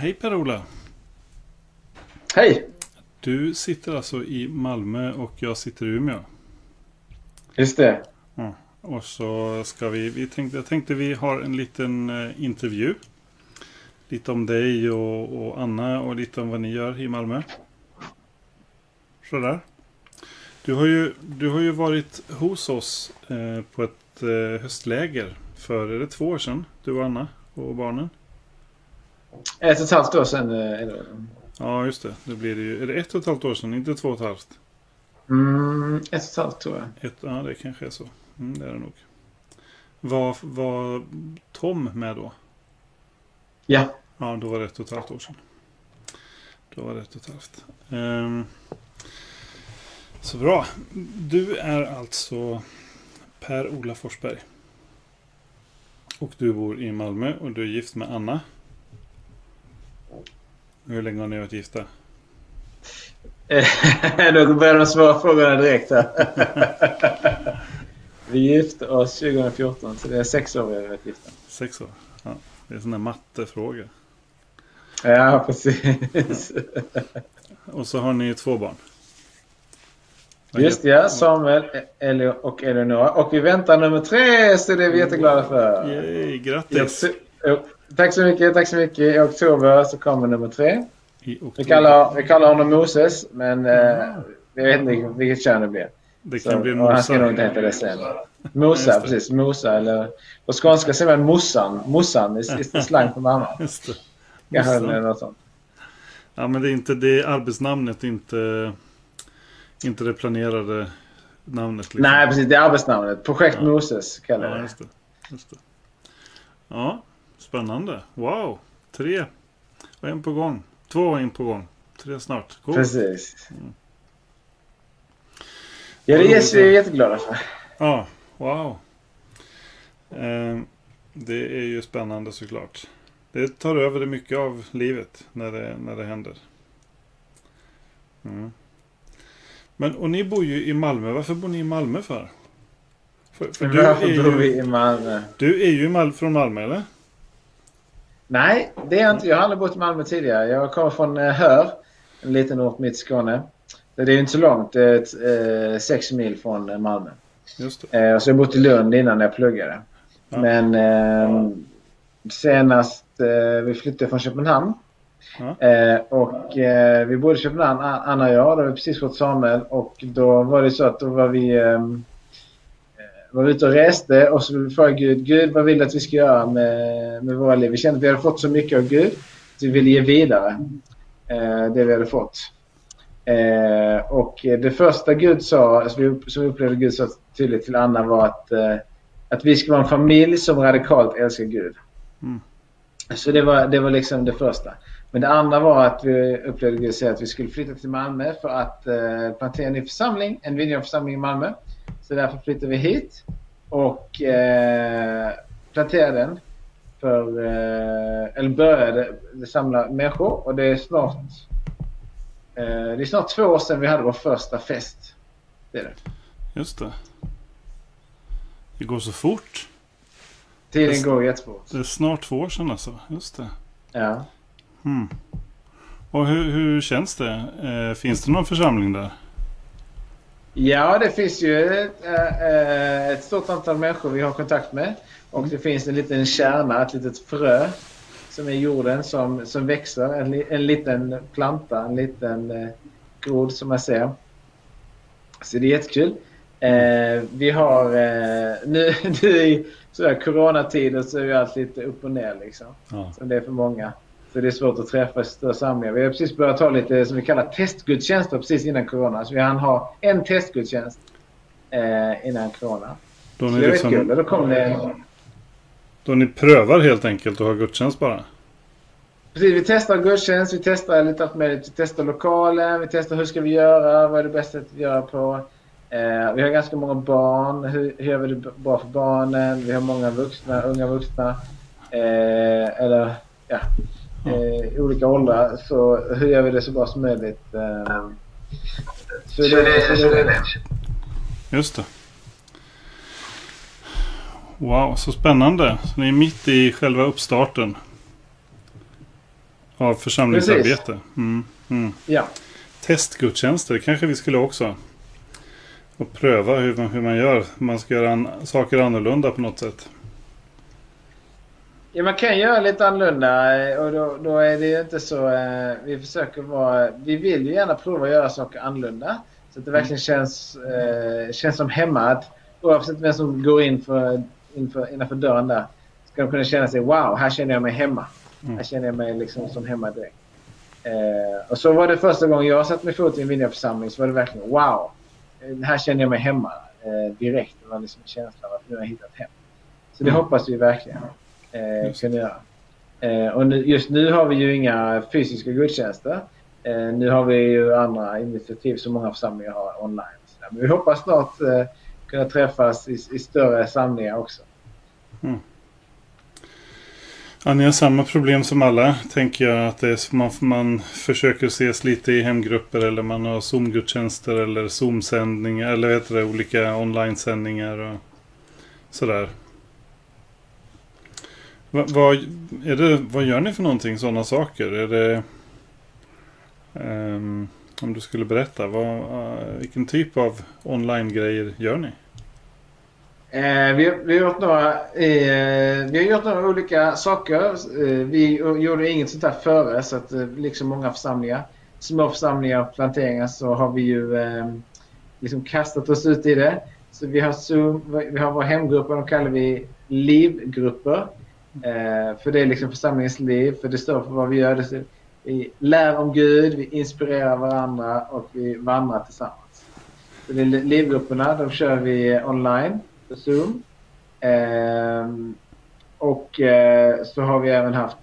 Hej Per-Ola. Hej! Du sitter alltså i Malmö och jag sitter i Umeå. Just det. Ja. Och så ska jag tänkte vi har en liten intervju. Lite om dig och Anna och lite om vad ni gör i Malmö. Sådär. Du har ju varit hos oss på ett höstläger för, är det 2 år sedan? Du och Anna och barnen? 1,5 år sedan är det. Ja, just det. Det blir det ju. Är det 1,5 år sedan, inte 2,5? 1,5 tror jag. Ja, det kanske är så. Det är det nog. Var Tom med då? Ja. Ja, då var det 1,5 år sedan. Då var det 1,5. Så bra. Du är alltså Per-Ola Forsberg. Och du bor i Malmö och du är gift med Anna. Hur länge har ni varit gifta? Då börjar de svara frågorna direkt här. Vi gifte oss 2014, så det är 6 år vi har varit gifta. 6 år? Ja, det är en sån där mattefråga. Ja, precis. Och så har ni 2 barn. Just det, Samuel, Elio och Eleonora. Och vi väntar nummer 3, så det är vi jätteglada för. Yay, grattis! Tack så mycket. I oktober så kommer nummer 3. Vi kallar honom Moses, men vi vet inte vilket kön det blir. Det kan bli Mosa. Han ska nog inte heta det sen. Mosa, precis. Mosa, eller på skånska säger man Mossan i slang för mamma. Just det. Jag hörde något sånt. Ja, men det är arbetsnamnet, inte det planerade namnet. Liksom. Nej, precis. Det är arbetsnamnet. Projekt Moses kallar det. Ja, just det. Ja, spännande. Wow. 3 och 1 på gång. 2 och 1 på gång. 3 snart. Cool. Precis. Ja, det är vi jätteglada för. Ja, wow. Det är ju spännande såklart. Det tar över det mycket av livet när det händer. Men, och ni bor ju i Malmö. Varför bor ni i Malmö för? För Varför bor vi i Malmö? Du är ju från Malmö, eller? Nej, det är jag inte. Jag har aldrig bott i Malmö tidigare. Jag kommer från Hör, en liten ort mitt i Skåne. Det är ju inte så långt. Det är 6 mil från Malmö. Just det. Så jag bott i Lund innan jag pluggade. Ja. Men senast vi flyttade från Köpenhamn. Ja. Och vi bodde i Köpenhamn, Anna och jag. Då har vi precis fått Samuel. Och då var det så att då var vi ute och reste. Och så frågade Gud, vad vill du att vi ska göra med våra liv? Vi kände att vi hade fått så mycket av Gud. Så vi ville ge vidare det vi hade fått. Och det första Gud sa, som vi upplevde Gud så tydligt till Anna, var att vi ska vara en familj som radikalt älskar Gud. Så det var liksom det första. Men det andra var att vi upplevde Gud säga att vi skulle flytta till Malmö för att plantera en ny församling, en Vineyard-församling i Malmö. Så därför flyttade vi hit och planterade den eller började samla människor. Och det är snart 2 år sedan vi hade vår första fest. Det är det. Just det. Det går så fort. Tiden går jättefort. Det är snart 2 år sedan alltså. Just det. Ja. Och hur känns det? Finns det någon församling där? Ja, det finns ju ett stort antal människor vi har kontakt med. Och det finns en liten kärna, ett litet frö som är jorden som växer. En liten planta, en liten grod som man ser. Så det är jättekul. Vi har nu i sådär coronatider så är ju allt lite upp och ner liksom. Ja. Som det är för många. Så det är svårt att träffa i större samlingar. Vi har precis börjat ta lite som vi kallar testgudstjänster precis innan corona. Så vi hann ha en testgudstjänst innan corona. Då så det är kul. Och då kom det... Då ni prövar helt enkelt att ha gudstjänst bara? Precis, vi testar gudstjänst, vi testar lite allt möjligt. Vi testar lokalen, vi testar hur ska vi göra, vad är det bästa att göra på. Vi har ganska många barn, hur gör vi det bra för barnen. Vi har många vuxna, unga vuxna. I olika åldrar. Så hur gör vi det så bra som möjligt? Så det är det. Just det. Wow, så spännande. Så ni är mitt i själva uppstarten av församlingsarbete. Ja. Testgudstjänster kanske vi skulle också. Och pröva hur man gör. Man ska göra saker annorlunda på något sätt. Ja, man kan göra lite annorlunda och då är det ju inte så... Vi vill ju gärna prova att göra saker annorlunda. Så att det verkligen känns som hemma. Oavsett vem som går innanför dörren där. Ska de kunna känna sig, wow, här känner jag mig hemma. Här känner jag mig liksom som hemma direkt. Och så var det första gången jag satt med fot i en Vinja-församling, så var det verkligen, wow, här känner jag mig hemma direkt. Det var liksom en känsla av att nu har jag hittat hem. Så det hoppas vi verkligen kunna göra. Och just nu har vi ju inga fysiska gudstjänster. Nu har vi ju andra initiativ som många församlingar har online. Men vi hoppas snart kunna träffas i större samlingar också. Ja, ni har samma problem som alla, tänker jag, att det är, man försöker ses lite i hemgrupper, eller man har Zoom-gudstjänster eller Zoom-sändningar, eller olika online-sändningar och sådär. Vad gör ni för någonting, sådana saker? Är det, om du skulle berätta, vilken typ av online-grejer gör ni? Vi har gjort några olika saker. Vi gjorde inget sånt här före, så att liksom många församlingar, små församlingar och planteringar, så har vi ju liksom kastat oss ut i det. Så vi har Zoom, vi har våra hemgrupper, de kallar vi livgrupper. För det är liksom församlingens liv, för det står för vad vi gör. Vi lär om Gud, vi inspirerar varandra och vi vandrar tillsammans. Så det är livgrupperna, de kör vi online på Zoom. Så har vi även haft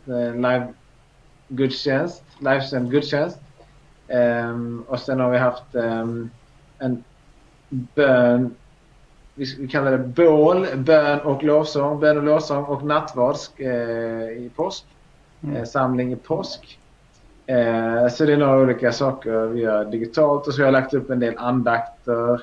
livesänd gudstjänst. Och sen har vi haft en bön, vi kallar det bön och lovsång och nattvard i påsk. Samling i påsk. Så det är några olika saker vi gör digitalt, och så har jag lagt upp en del andakter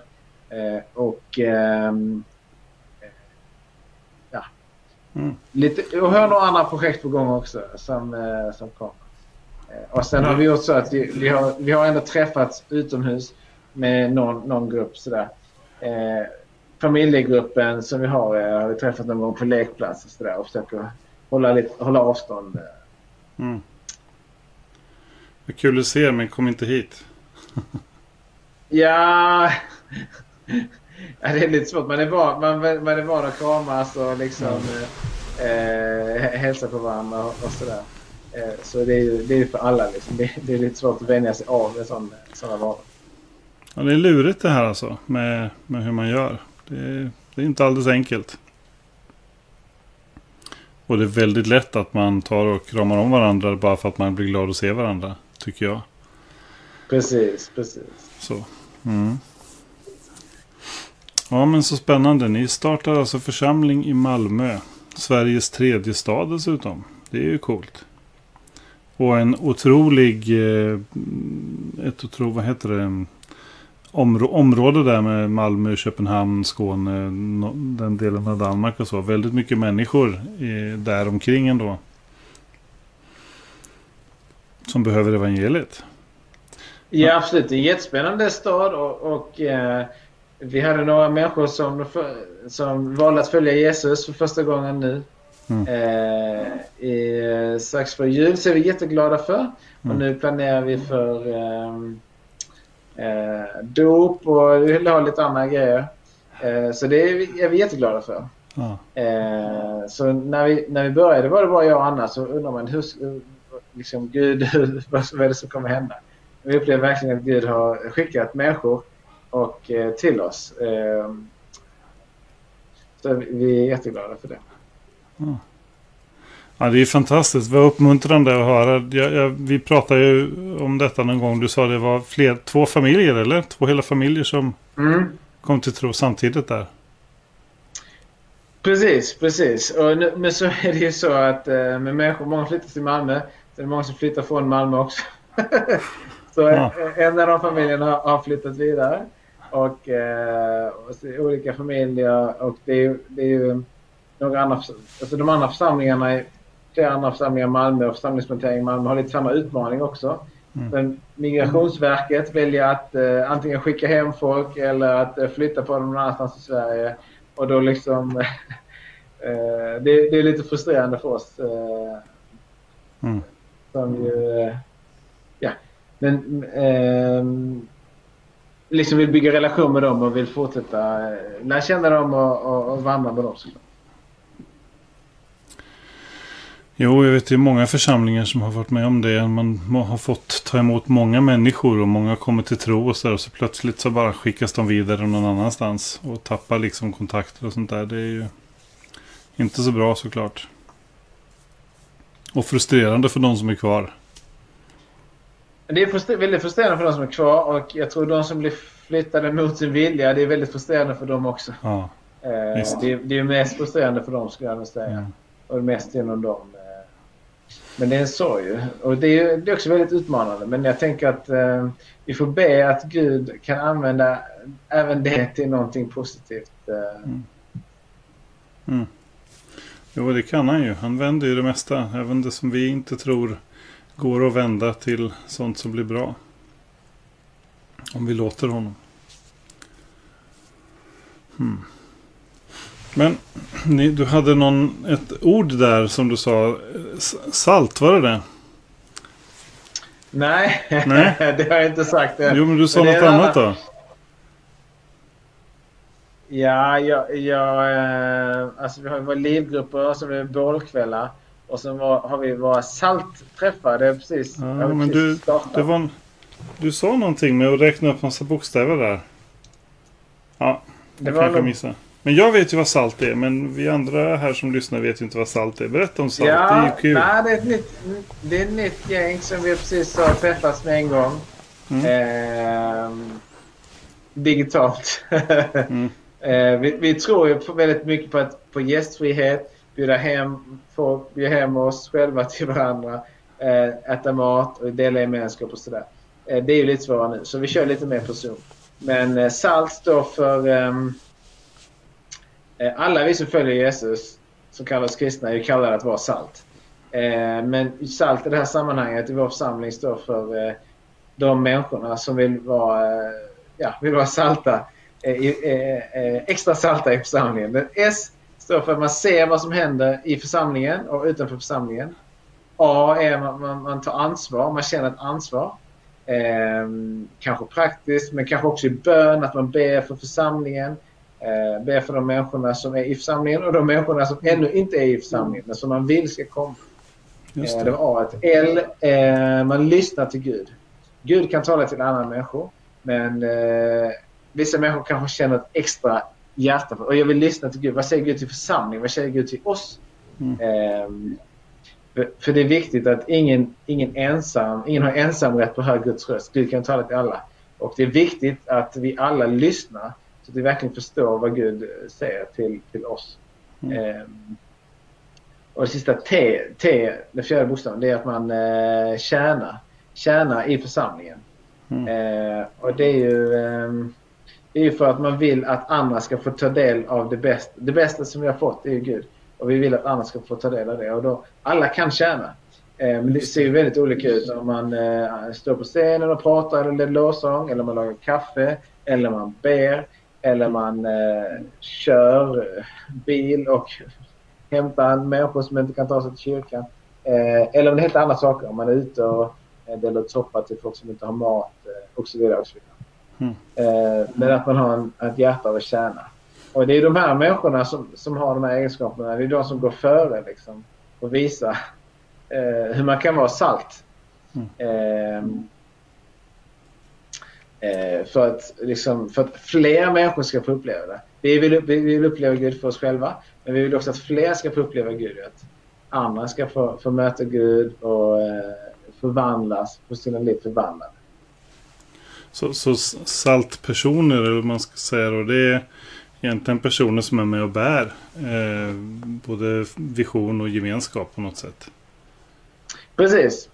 lite, och har några andra projekt på gång också som kommer. Och sen har vi gjort så att vi har ändå träffats utomhus med någon grupp sådär. Familjegruppen som vi har vi träffat någon gång på lekplats och sådär, och försöker hålla avstånd. Det är kul att se, men kom inte hit. Ja, det är lite svårt. Man är van att kramas och liksom hälsa på varandra och sådär. Så det är ju för alla liksom. Det är lite svårt att vänja sig av med sådana varor. Ja, det är lurigt det här alltså, med hur man gör. Det är inte alldeles enkelt. Och det är väldigt lätt att man tar och kramar om varandra bara för att man blir glad att se varandra, tycker jag. Precis. Så. Ja, men så spännande. Ni startar alltså församling i Malmö. Sveriges 3:e stad dessutom. Det är ju coolt. Och en otrolig... vad heter det? Område där med Malmö, Köpenhamn, Skåne, den delen av Danmark och så. Väldigt mycket människor där omkring ändå. Som behöver evangeliet. Ja, absolut. Det är en jättespännande stad och vi hade några människor som valde att följa Jesus för första gången nu. Strax för jul, så är vi jätteglada för. Och nu planerar vi för dop och vi vill ha lite andra grejer. Så det är vi jätteglada för. Så när vi började var det bara jag och Anna, så undrar man hur liksom Gud, vad är det som kommer hända? Vi upplever verkligen att Gud har skickat människor och till oss. Så vi är jätteglada för det. Ja, det är fantastiskt. Vad uppmuntrande att höra. Vi pratade ju om detta någon gång. Du sa det var 2 familjer, eller? 2 hela familjer som kom till tro samtidigt där. Precis. Men så är det ju så att med människor, många flyttar till Malmö. Så är det många som flyttar från Malmö också. Så en av de familjerna har flyttat vidare. Och olika familjer. Och det är ju några andra, alltså de andra församlingarna flera andra församlingar i Malmö och församlingsplantering i Malmö har lite samma utmaning också. Men Migrationsverket väljer att antingen skicka hem folk eller att flytta på dem någon annanstans i Sverige. Och då liksom det är lite frustrerande för oss. Som ju, men liksom vill bygga relation med dem och vill fortsätta lära känna dem och vandra med dem såklart. Jo, jag vet ju många församlingar som har varit med om det. Man har fått ta emot många människor och många kommer till tro och så plötsligt så bara skickas de vidare någon annanstans och tappar liksom kontakter och sånt där. Det är ju inte så bra såklart. Och frustrerande för de som är kvar. Det är väldigt frustrerande för de som är kvar och jag tror de som blir flyttade mot sin vilja, det är väldigt frustrerande för dem också. Ja, det är mest frustrerande för dem skulle jag säga. Och mest genom dem. Men det är en sorg. Och det är också väldigt utmanande. Men jag tänker att vi får be att Gud kan använda även det till någonting positivt. Jo, det kan han ju. Han vänder ju det mesta. Även det som vi inte tror går att vända till sånt som blir bra. Om vi låter honom. Men du hade ett ord där som du sa. Salt, var det? Nej, det har jag inte sagt. Jo, men du sa något annat då. Ja, alltså vi har våra livgrupper som är bålkvällar. Och sen har vi våra saltträffar. Det är precis. Ja, men du sa någonting med att räkna upp massa bokstäver där. Ja, det kanske missa. Men jag vet ju vad salt är. Men vi andra här som lyssnar vet ju inte vad salt är. Berätta om salt, det är ju kul. Nej, det är ett nytt gäng som vi precis har träffats med en gång. Digitalt. Vi tror ju väldigt mycket på gästfrihet. Bjuda hem oss själva till varandra. Äta mat och dela gemenskap och sådär. Det är ju lite svårare nu. Så vi kör lite mer på Zoom. Men salt står för alla vi som följer Jesus som kallas kristna är kallade att vara salt. Men salt i det här sammanhanget i vår församling står för de människorna som vill vara salta. Extra salta i församlingen. Men S står för att man ser vad som händer i församlingen och utanför församlingen. A är man tar ansvar, man känner ett ansvar. Kanske praktiskt, men kanske också i bön, att man ber för församlingen. Ber för de människorna som är i församlingen och de människorna som ännu inte är i församlingen men som man vill ska komma. Det var A. L, man lyssnar till Gud. Gud kan tala till andra människor, men vissa människor kanske känner ett extra hjärta och jag vill lyssna till Gud. Vad säger Gud till församlingen? Vad säger Gud till oss? För det är viktigt att ingen har ensamrätt på att höra Guds röst. Gud kan tala till alla. Och det är viktigt att vi alla lyssnar så att vi verkligen förstår vad Gud säger till oss. Och det sista T, den fjärde bokstaven, det är att man tjänar i församlingen. Och det är ju för att man vill att andra ska få ta del av det bästa. Det bästa som vi har fått är ju Gud. Och vi vill att andra ska få ta del av det. Och då, alla kan tjäna. Men det ser ju väldigt olika ut om man står på scenen och pratar eller lovsång, eller man lagar kaffe, eller man ber, eller man kör bil och hämtar människor som inte kan ta sig till kyrkan. Eller om det är helt andra saker. Om man är ute och delar ut soppa till folk som inte har mat och så vidare. Och så vidare. Men att man har ett hjärta av att tjäna. Och det är de här människorna som har de här egenskaperna. Det är de som går före liksom, och visar hur man kan vara salt. För att fler människor ska få uppleva det. Vi vill uppleva Gud för oss själva. Men vi vill också att fler ska få uppleva Gud. Att andra ska få möta Gud och förvandlas, få sina liv förvandlade. Så saltpersoner, eller vad man ska säga då, det är egentligen personer som är med och bär både vision och gemenskap på något sätt. Precis.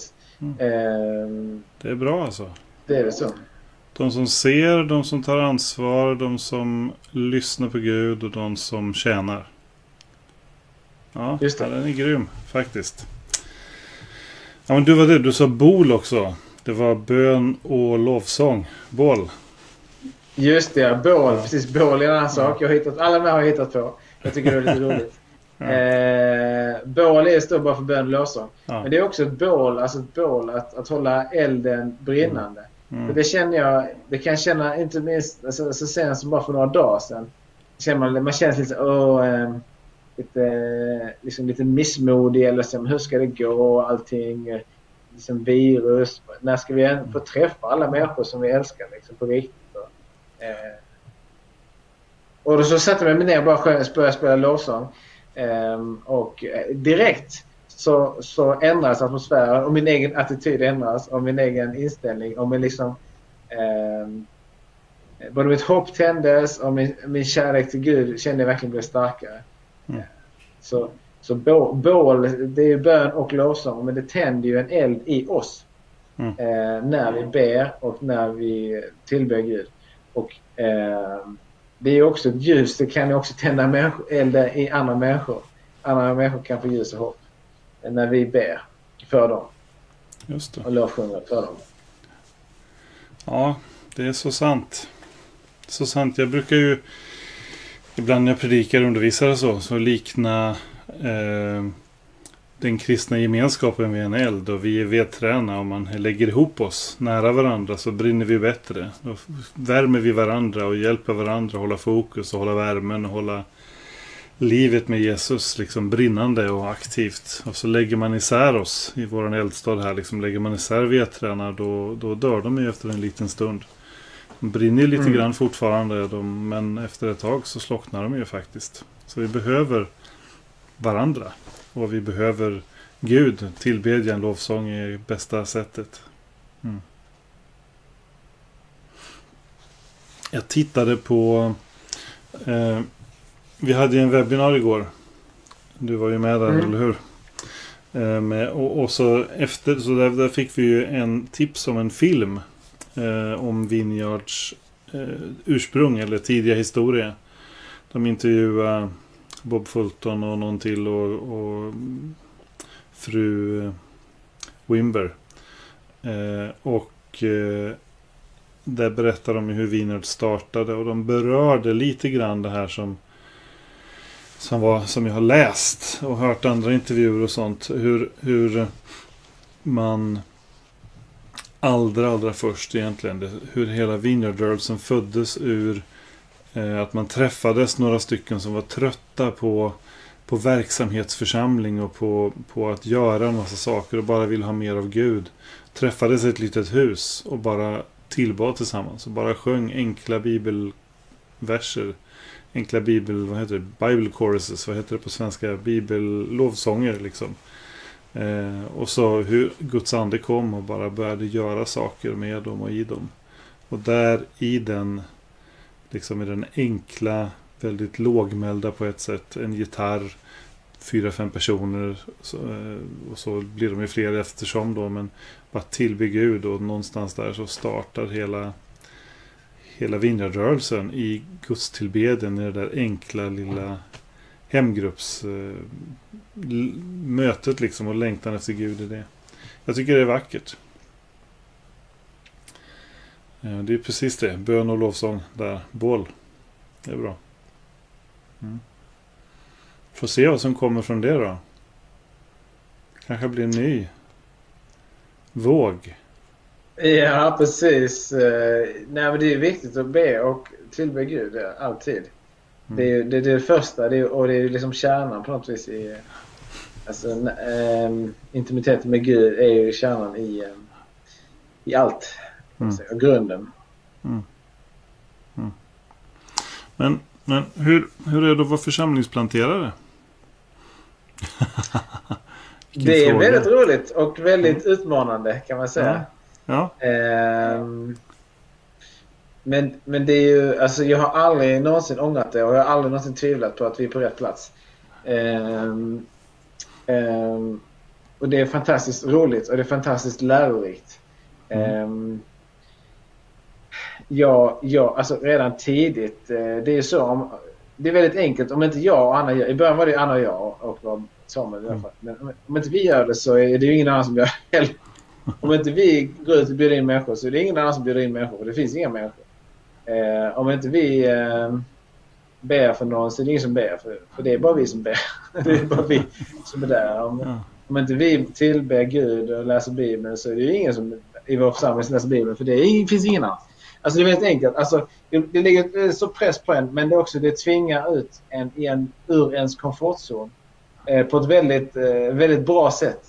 Det är bra alltså. Det är det så. De som ser, de som tar ansvar, de som lyssnar på Gud och de som tjänar. Ja, Just det. den är grym faktiskt. Ja, men du sa bol också. Det var bön och lovsång. Bål. Just det, bål. Precis, bål är en annan sak. Alla de här har jag hittat på. Jag tycker det är lite roligt. Bål står bara för bön och lovsång. Ja. Men det är också ett bål, att hålla elden brinnande. För det känner jag, det kan jag känna inte minst så sent som bara för några dagar sedan. Man känner lite missmodig, eller liksom, hur ska det gå och allting, liksom virus, när ska vi få träffa alla människor som vi älskar liksom, på riktigt. Och då så satte jag mig ner och bara började spela lovsång. Och direkt så ändras atmosfären och min egen attityd ändras och min egen inställning och både mitt hopp tändes och min kärlek till Gud kände jag verkligen blev starkare. Så bål, det är ju bön och lovsång, men det tänder ju en eld i oss när vi ber och när vi tillber Gud. Och det är ju också ett ljus, det kan ju också tända eld i andra människor. Andra människor kan få ljus och hopp när vi ber för dem. Just det. Och lovsjunger för dem. Ja, det är så sant. Så sant. Jag brukar ju ibland när jag predikar och undervisar så likna den kristna gemenskapen vid en eld, och vi är vedträna, och man lägger ihop oss nära varandra så brinner vi bättre. Då värmer vi varandra och hjälper varandra att hålla fokus och hålla värmen och hålla livet med Jesus liksom brinnande och aktivt. Och så lägger man isär oss i våran eldstad här, liksom lägger man isär vedträna, då dör de ju efter en liten stund. De brinner ju lite grann fortfarande, men efter ett tag så slocknar de ju faktiskt. Så vi behöver varandra. Och vi behöver Gud. Tillbedjan, lovsång är bästa sättet. Jag tittade på... vi hade en webbinar igår. Du var ju med där, eller hur? Och så efter, så där fick vi ju en tips om en film om Vineyards ursprung eller tidiga historia. De intervjuade Bob Fulton och någon till och fru Wimber. Där berättar de hur Vineyard startade, och de berörde lite grann det här som jag har läst och hört andra intervjuer och sånt, hur man allra först egentligen, hur hela Vineyard-rörelsen föddes ur att man träffades några stycken som var trötta på verksamhetsförsamling och på att göra en massa saker och bara vill ha mer av Gud. Träffades i ett litet hus och bara tillbad tillsammans och bara sjöng enkla bibelverser, enkla Bible choruses, vad heter det på svenska? Bibellovsånger liksom. Och så hur Guds ande kom och bara började göra saker med dem och i dem. Och där i den liksom i den enkla, väldigt lågmälda på ett sätt, en gitarr, 4-5 personer, och så blir de ju fler eftersom då, men bara tillbe Gud, och någonstans där så startar hela Vineyard-rörelsen i Guds tillbeden, i det där enkla lilla hemgruppsmötet liksom, och längtan efter Gud i det. Jag tycker det är vackert. Det är precis det. Bön och lovsång där. Bål. Det är bra. Får se vad som kommer från det då. Kanske blir en ny våg. Ja, precis. Nej, men det är viktigt att be och tillbe Gud alltid. Det är det första, och det är liksom kärnan på något vis i intimiteten med Gud är ju kärnan i allt. Grunden. Men hur är det att vara församlingsplanterare? Det är väldigt roligt och väldigt utmanande, kan man säga. Ja. Men det är ju, alltså, jag har aldrig någonsin ångrat det, och jag har aldrig någonsin tvivlat på att vi är på rätt plats. Och det är fantastiskt roligt och det är fantastiskt lärorikt. Alltså redan tidigt, det är så det är väldigt enkelt. Om inte jag och Anna gör, i början var det Anna och jag och var Samuel i alla fall. Men om inte vi gör det så är det ju ingen annan som gör det. Om inte vi går ut och bjuder in människor så är det ingen annan som bjuder in människor. För det finns inga människor. Om inte vi ber för någon så är det ingen som ber. För det är bara vi som ber. Det är bara vi som är där. Om inte vi tillber Gud och läser Bibeln så är det ju ingen som i vår församling som läser Bibeln. För finns ingen annan. Alltså det är väldigt enkelt. Alltså, det ligger så press på en. Men det tvingar ut en ur ens komfortzon. På ett väldigt bra sätt.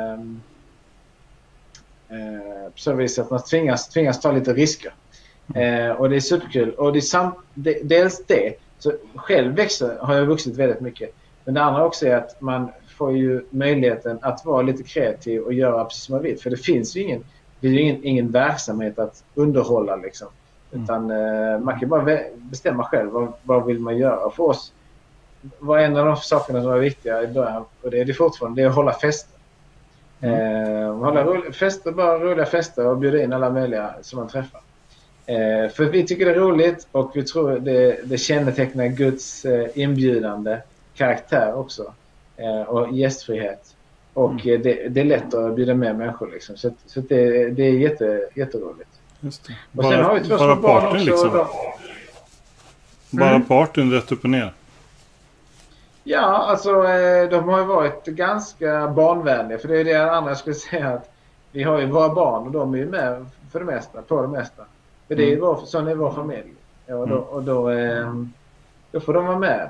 På så vis att man tvingas ta lite risker. Och det är superkul. Och dels det. Så själv har jag vuxit väldigt mycket. Men det andra också är att man får ju möjligheten att vara lite kreativ och göra precis som man vill. För det finns ju ingen verksamhet att underhålla liksom. Utan man kan bara bestämma själv vad vill man göra. Och för oss var en av de sakerna som var viktiga i början, och det är det fortfarande, det är att hålla fester. Hålla roliga fester och bjuda in alla möjliga som man träffar. För vi tycker det är roligt och vi tror det kännetecknar Guds inbjudande karaktär också. Och gästfrihet. Och det är lätt att bjuda med människor liksom. Så det är jätteroligt. Just det. Och sen har vi två små barn också. Liksom. Bara partyn rätt upp och ner. Ja, alltså de har ju varit ganska barnvänliga. För det är det andra jag skulle säga, att vi har ju våra barn och de är ju med på det mesta. För det är ju sån är vår familj. Ja, och då får de vara med.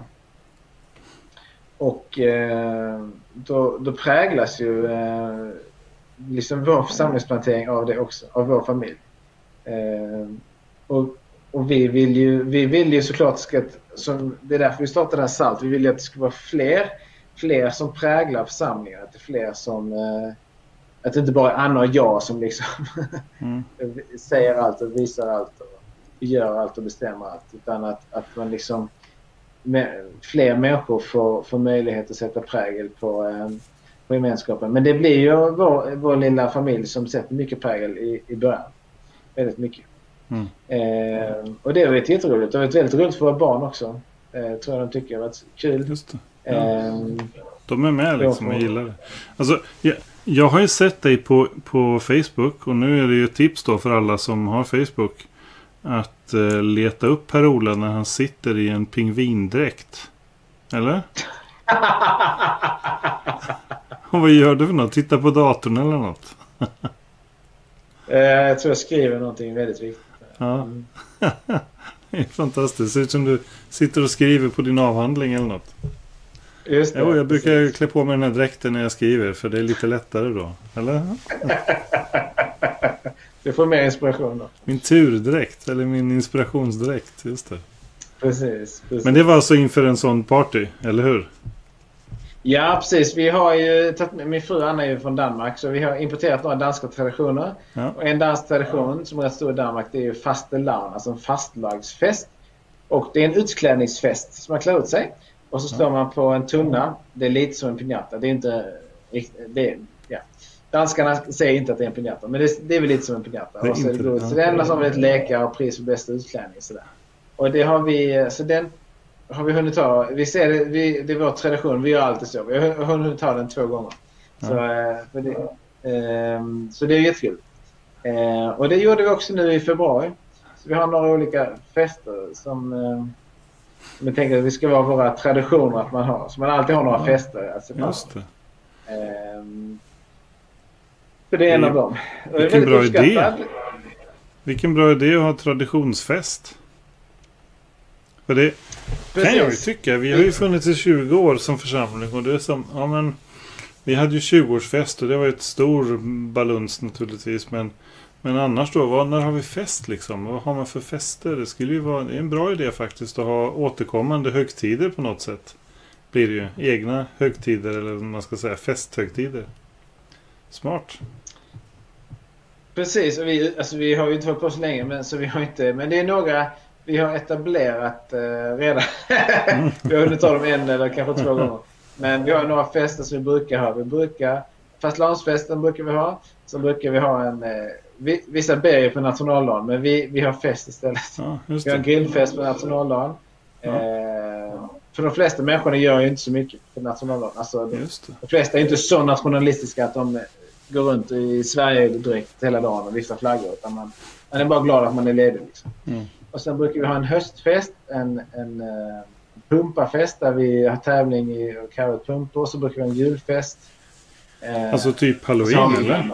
Och då präglas ju liksom vår församlingsplantering av det också, av vår familj. Och vi vill ju såklart det är därför vi startade den här SALT. Vi vill ju att det ska vara fler som präglar församlingen, att det är fler som att det inte bara är Anna och jag som liksom säger allt och visar allt och gör allt och bestämmer allt, utan att man liksom fler människor får möjlighet att sätta prägel på gemenskapen. Men det blir ju vår lilla familj som sätter mycket prägel i början. Väldigt mycket. Och det har varit jätteroligt. Det har varit väldigt roligt för våra barn också. Tror jag de tycker det har varit kul. Just det. De är med liksom och gillar det. Alltså, jag har ju sett dig på Facebook, och nu är det ju ett tips då för alla som har Facebook att leta upp Per-Ola när han sitter i en pingvindräkt. Eller? Och vad gör du för något? Titta på datorn eller något? Jag tror jag skriver någonting väldigt viktigt. Ja. Det är fantastiskt. Det ser ut som du sitter och skriver på din avhandling eller något. Just det. Jo, jag brukar klä på mig den här dräkten när jag skriver, för det är lite lättare då. Eller? Du får mer inspiration då. Min turdräkt, eller min inspirationsdräkt, just det. Precis. Men det var alltså inför en sån party, eller hur? Ja, precis. Vi har ju min fru Anna är ju från Danmark, så vi har importerat några danska traditioner. Ja. Och en dansk tradition som är rätt stor i Danmark, det är ju fastelavn, alltså en fastlagsfest. Och det är en utklädningsfest som man klär ut sig. Och så står man på en tunna. Det är lite som en piñata. Det är inte danskarna säger inte att det är en piñata, men det är väl lite som en piñata. Och så är det godis. Så det enda som är ett läkare och pris för bästa utklädning sådär. Och det har vi, så den har vi hunnit ta. Vi ser det är vår tradition. Vi gör alltid så. Vi har hunnit ta den 2 gånger. Så det är jättekul. Och det gjorde vi också nu i februari. Så vi har några olika fester som jag tänker att det ska vara våra traditioner att man har. Så man alltid har några fester. Alltså, just det. Så det är en av dem. Vilken bra idé. Vilken bra idé att ha traditionsfest. För det kan jag ju tycka. Vi har ju funnits i 20 år som församling. Och det är som, ja men, vi hade ju 20-årsfest och det var ett stor baluns naturligtvis. Men annars då, när har vi fest liksom? Vad har man för fester? Det skulle ju vara en bra idé faktiskt att ha återkommande högtider på något sätt. Blir det ju egna högtider, eller vad man ska säga, festhögtider. Smart. Precis, och vi har ju inte varit på så länge, men det är några vi har etablerat redan. Vi har hunnit ta dem 1 eller kanske 2 gånger. Men vi har några fester som vi brukar ha. Fastlandsfesten brukar vi ha. Så brukar vi ha vissa ber ju på nationaldagen, men vi har fest istället. Ja, just det. Vi har en grillfest på nationaldagen. för de flesta människorna gör ju inte så mycket för nationaldagen. Alltså, de flesta är inte så nationalistiska att de går runt i Sverige drygt hela dagen och viftar flaggor. Utan man är bara glad att man är ledig. Liksom. Och sen brukar vi ha en höstfest, en pumpafest där vi har tävling i karotpumpor. Och så brukar vi ha en julfest. Alltså typ Halloween eller?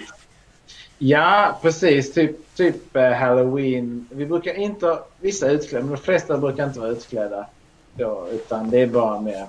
Ja, precis. Typ Halloween. Vi brukar inte vissa utklädda, men de flesta brukar inte vara utklädda då, utan det är bara med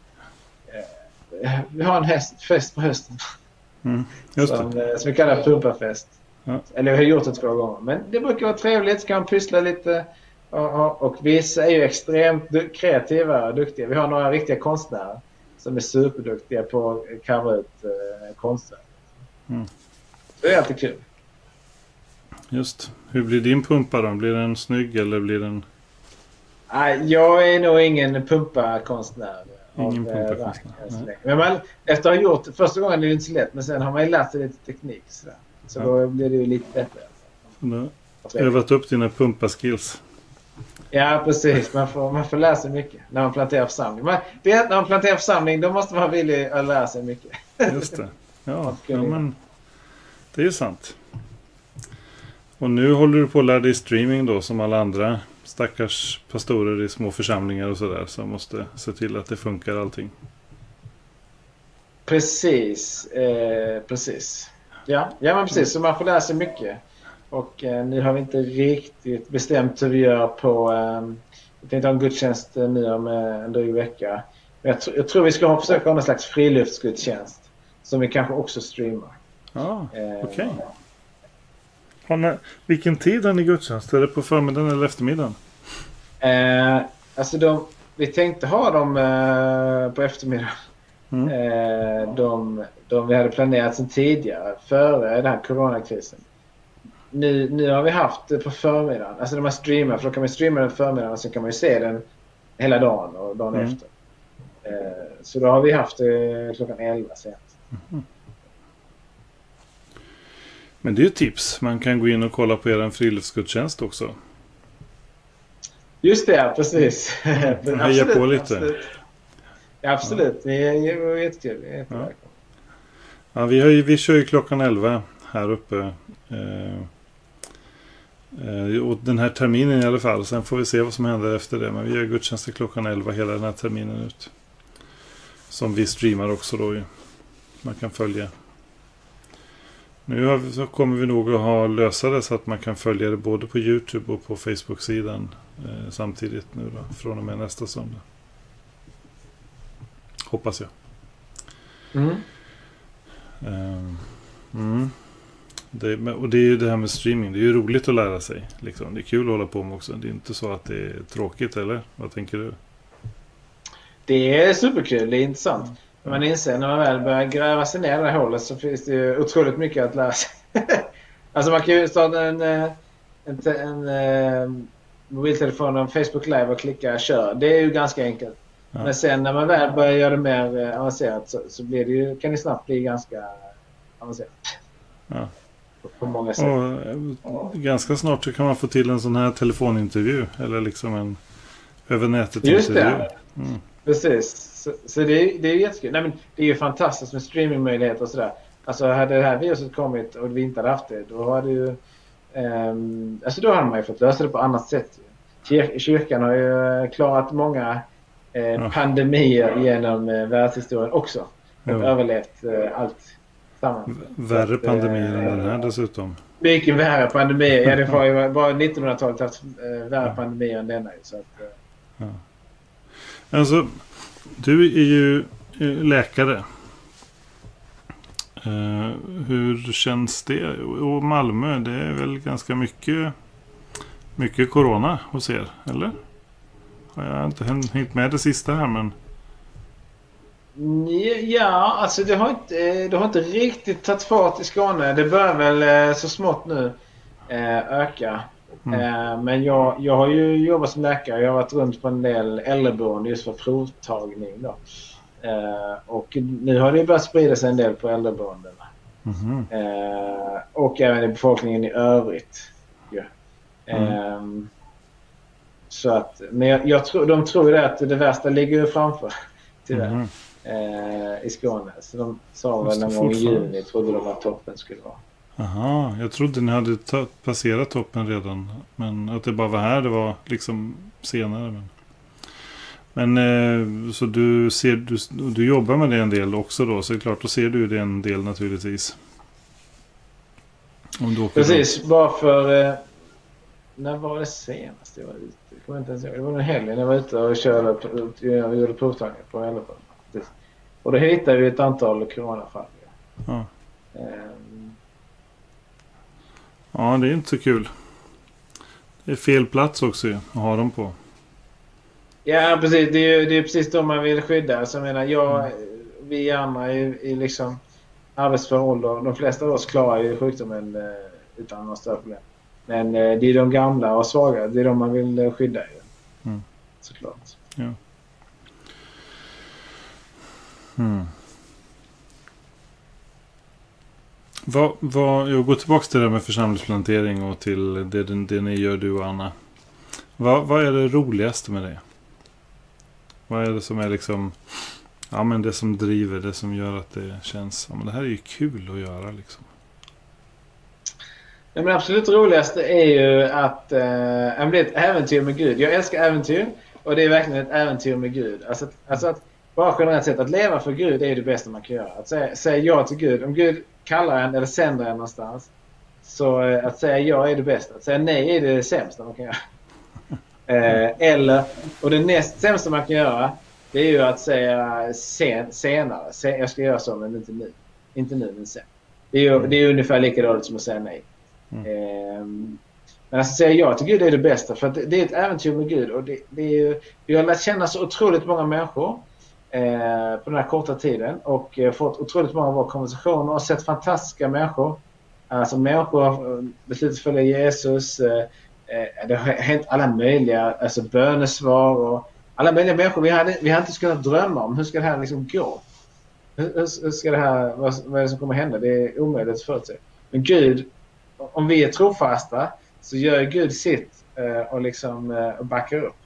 vi har en fest på hösten. Just som vi kallar pumpafest. Ja. Eller vi har gjort det 2 gånger. Men det brukar vara trevligt, så kan man pyssla lite. Och vissa är ju extremt kreativa och duktiga. Vi har några riktiga konstnärer som är superduktiga på att cover ut konstverk. Så det är alltid kul. Just. Hur blir din pumpa då? Blir den snygg eller blir den... Jag är nog ingen pumpakonstnär. Ingen pumpakonstnär. Men efter att ha gjort första gången är det inte så lätt. Men sen har man ju lärt sig lite teknik. Så då blir det ju lite bättre. Du har övat upp dina pumpaskills. Ja, precis. Man får lära sig mycket när man planterar församling. När man planterar församling, då måste man vara villig att lära sig mycket. Just det. Ja, men det är ju sant. Och nu håller du på att lära dig streaming då, som alla andra stackars pastorer i små församlingar och sådär, som måste se till att det funkar allting. Precis. Ja, men precis. Så man får lära sig mycket. Och nu har vi inte riktigt bestämt hur vi gör på... vi tänkte ha en gudstjänst nu om en dryg vecka. Men jag tror vi ska försöka ha någon slags friluftsgudstjänst som vi kanske också streamar. Okej. Vilken tid har ni gudstjänst? Är det på förmiddagen eller eftermiddagen? Alltså vi tänkte ha dem på eftermiddagen. De vi hade planerat sedan tidigare, före den här coronakrisen. Nu har vi haft det på förmiddagen. Alltså när man streamar, för då kan man streama den förmiddagen och så kan man ju se den hela dagen och dagen efter. Så då har vi haft det klockan 11 sent. Men det är ju tips. Man kan gå in och kolla på er friluftsgudstjänst också. Just det, precis. Heja på lite. Absolut. Ja, absolut. Det är jättekul. Ja, vi kör ju klockan 11 här uppe. Och den här terminen i alla fall. Sen får vi se vad som händer efter det. Men vi gör gudstjänster klockan 11 hela den här terminen ut. Som vi streamar också då. Man kan följa. Nu så kommer vi nog att lösa det så att man kan följa det både på YouTube och på Facebook-sidan samtidigt nu då, från och med nästa söndag. Hoppas jag. Och det är ju det här med streaming. Det är ju roligt att lära sig. Liksom. Det är kul att hålla på med också. Det är inte så att det är tråkigt, eller? Vad tänker du? Det är superkul. Det är intressant. Man inser när man väl börjar gräva sig ner i det här hålet så finns det ju otroligt mycket att lära sig. Alltså man kan ju starta en mobiltelefon och Facebook Live och klicka kör. Det är ju ganska enkelt. Ja. Men sen när man väl börjar göra det mer avancerat så blir det ju, kan det snabbt bli ganska avancerat. Ja. På många sätt. Och ganska snart så kan man få till en sån här telefonintervju eller liksom en över nätet just intervju. Det. Precis. Så det är jättekul. Nej, men det är ju fantastiskt med streamingmöjligheter och sådär. Alltså hade det här viruset kommit och vi inte hade haft det, då hade ju alltså då hade man ju fått lösa det på annat sätt. Kyrkan har ju klarat många pandemier genom världshistorien också. Och överlevt allt samman. Värre pandemier än den här dessutom. Mycket värre pandemier. Ja, det var ju bara 1900-talet haft värre pandemier än denna. Så att, Alltså, du är ju läkare. Hur känns det? Och Malmö, det är väl ganska mycket corona hos er, eller? Jag har inte hängt med det sista här, men... Ja, alltså det har inte riktigt tagit fart i Skåne. Det börjar väl så smått nu öka. Men jag har ju jobbat som läkare. Jag har varit runt på en del äldreboende just för provtagning då. Och nu har det börjat sprida sig en del på äldreboendena. Och även i befolkningen i övrigt. Ja. Så att, men jag tror, de tror ju att det värsta ligger ju framför, tyvärr, i Skåne. Så de sa väl någon gång i juni, trodde de att toppen skulle vara. Aha, jag trodde ni hade passerat toppen redan. Men att det bara var här, det var liksom senare. Men så du jobbar med det en del också då, så är det klart, då ser du det en del naturligtvis. Om du precis, runt. Bara för när var det senast jag var ute? Jag kommer inte ens ihåg. Det var en helg när jag var ute och gjorde provtagning på Älvsjön. Och då hittade vi ett antal coronafall. Ja. Ja, det är inte så kul. Det är fel plats också att ha dem på. Ja, precis. Det är precis då man vill skydda. Alltså, jag menar, vi andra i liksom arbetsför ålder, de flesta av oss klarar ju sjukdomen utan några större problem. Men det är de gamla och svaga, det är de man vill skydda ju. Såklart. Ja. Jag går tillbaka till det med församlingsplantering och till det ni gör, du och Anna. Vad är det roligaste med det? Vad är det som är liksom, ja, men det som driver, det som gör att det känns, ja, men det här är ju kul att göra liksom? Ja, men absolut roligaste är ju att det blir ett äventyr med Gud. Jag älskar äventyr, och det är verkligen ett äventyr med Gud. Alltså att bara generellt sett, att leva för Gud är det bästa man kan göra. Att säga ja till Gud. Om Gud kallar en eller sänder en någonstans, så att säga ja är det bästa. Att säga nej är det sämsta man kan göra. Och det näst sämsta man kan göra, det är ju att säga senare. Jag ska göra så, men inte nu. Inte nu, men sen. Det är ungefär lika dåligt som att säga nej. Men att säga ja till Gud är det bästa, för att det är ett äventyr med Gud. Och vi har lärt känna så otroligt många människor på den här korta tiden, och fått otroligt många av våra konversationer och sett fantastiska människor. Alltså människor har beslutat följa Jesus. Det har hänt alla möjliga, alltså bönesvar och alla möjliga människor. Vi har inte kunnat drömma om hur ska det här liksom gå. Hur ska det här, vad är det som kommer hända? Det är omöjligt att förutse. Men Gud, om vi är trofasta, så gör Gud sitt och liksom och backar upp.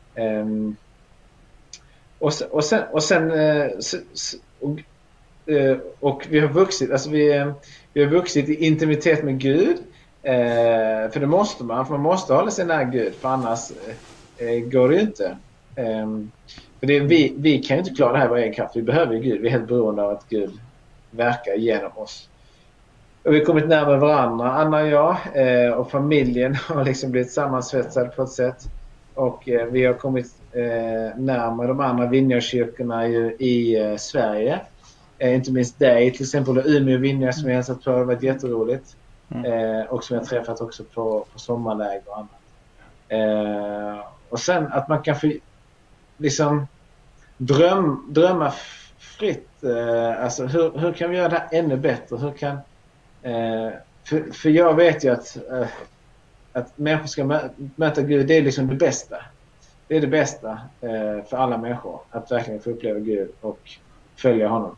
Och vi har vuxit, alltså vi har vuxit i intimitet med Gud, för det måste man, för man måste hålla sig nära Gud, för annars går det ju inte. För vi kan ju inte klara det här på egen kraft. Vi behöver ju Gud, vi är helt beroende av att Gud verkar genom oss. Och vi har kommit närmare varandra, Anna och jag, och familjen har liksom blivit sammansvetsad på ett sätt. Och vi har kommit närmare de andra vineyardskyrkorna i Sverige. Inte minst dig, till exempel Umeå vineyard som jag har hälsat på, det har varit jätteroligt. Och som jag har träffat också på sommarläger och annat. Och sen att man kan liksom drömma fritt. Alltså hur kan vi göra det här ännu bättre? Hur kan för jag vet ju att människor ska möta Gud, det är liksom det bästa. Det är det bästa för alla människor, att verkligen få uppleva Gud och följa honom.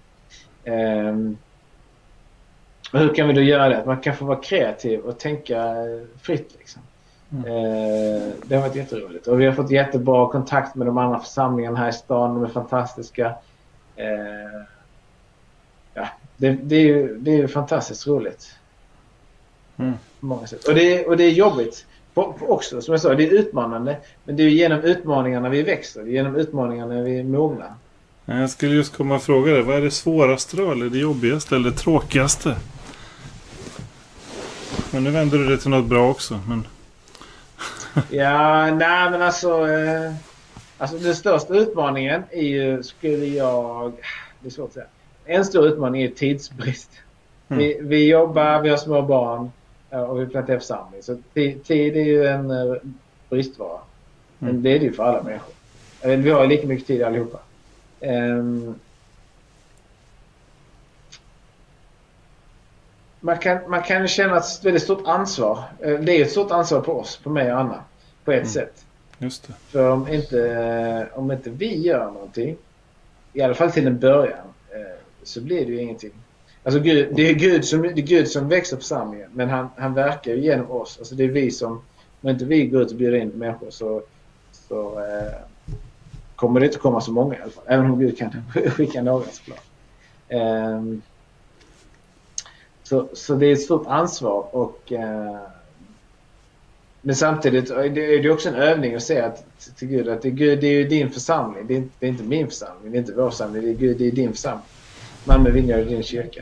Och hur kan vi då göra det? Att man kan få vara kreativ och tänka fritt liksom. Det har varit jätteroligt. Och vi har fått jättebra kontakt med de andra församlingarna här i stan. De är fantastiska. Det är ju fantastiskt roligt. På många sätt. Och det är jobbigt också, som jag sa, det är utmanande. Men det är genom utmaningarna vi växer. Det är genom utmaningarna vi mognar. Jag skulle just komma och fråga dig, vad är det svåraste då? Eller det jobbigaste eller det tråkigaste? Men nu vänder du det till något bra också. Men... Ja, nej men alltså den största utmaningen är ju, det är svårt att säga. En stor utmaning är tidsbrist. Vi jobbar, vi har små barn och vi planterar församling. Så tid är ju en bristvara. Men det är det ju för alla människor. Vi har lika mycket tid allihopa. Man kan känna ett väldigt stort ansvar. Det är ett stort ansvar på oss, på mig och Anna, på ett sätt. Just det. För om inte vi gör någonting, i alla fall till en början, så blir det ju ingenting. Alltså det är Gud som växer församlingen, men han verkar ju genom oss. Alltså det är vi som, om inte vi går ut och bjuder in människor, så kommer det inte komma så många i alla fall. Även om Gud kan skicka några såklart. Så det är ett stort ansvar och men samtidigt är det också en övning att säga till Gud att Gud, det är ju din församling. Det är inte min församling, det är inte vår församling. Det är Gud, det är din församling. Malmö Vineyard är din kyrka.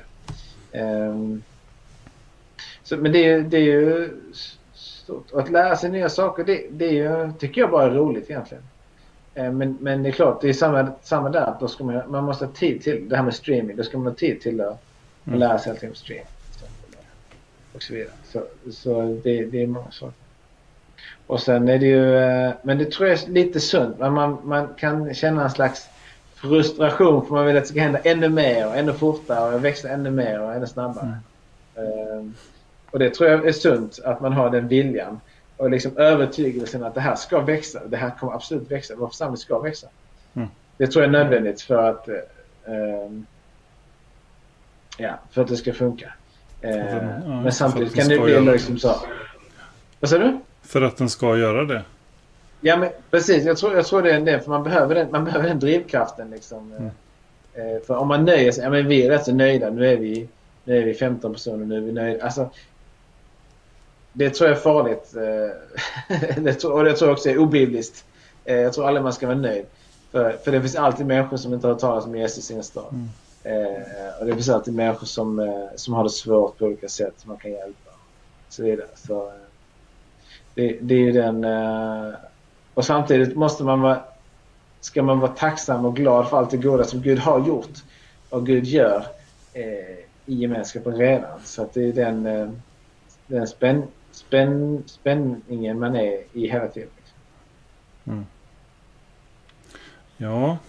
Men det är ju stort. Och att lära sig nya saker, det är ju, tycker jag bara är roligt egentligen. Men det är klart, det är samma där. Då ska man måste ha tid till det här med streaming. Då ska man ha tid till att lära sig allting om streaming. Och så vidare. Så det är många saker. Och sen är det ju, men det tror jag är lite sunt. Man kan känna en slags frustration för man vill att det ska hända ännu mer och ännu fortare och växa ännu mer och ännu snabbare. Och det tror jag är sunt att man har den viljan och liksom övertygelsen att det här ska växa. Det här kommer absolut växa. Vår församling ska växa. Det tror jag är nödvändigt för att för att det ska funka. Men samtidigt kan det bli liksom så. Vad säger du? För att den ska göra det. Ja, men precis. Jag tror det är det. För man behöver den drivkraften liksom. För om man nöjer sig, men vi är rätt så nöjda. Nu är vi 15 personer, nu är vi nöjda. Alltså, det tror jag är farligt. Och det tror jag också är obibliskt. Jag tror aldrig man ska vara nöjd. För det finns alltid människor som inte har talat om Jesus i sin stad. Och det finns alltid människor som har det svårt på olika sätt som man kan hjälpa. Så vidare. Så det är ju den. Och samtidigt ska man vara tacksam och glad för allt det goda som Gud har gjort och Gud gör i gemenskapen redan. Så att det är den spänningen man är i hela tiden. Ja,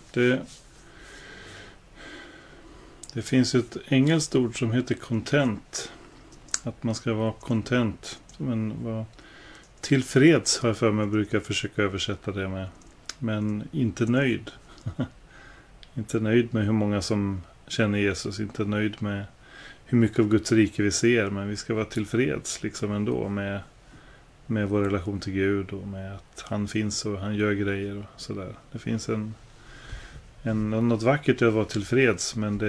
det finns ett engelskt ord som heter content. Att man ska vara content. Vara tillfreds har jag för mig, brukar försöka översätta det med. Men inte nöjd. Inte nöjd med hur många som känner Jesus. Inte nöjd med hur mycket av Guds rike vi ser. Men vi ska vara tillfreds liksom ändå med vår relation till Gud. Och med att han finns och han gör grejer och sådär. Det finns något vackert att vara tillfreds. Men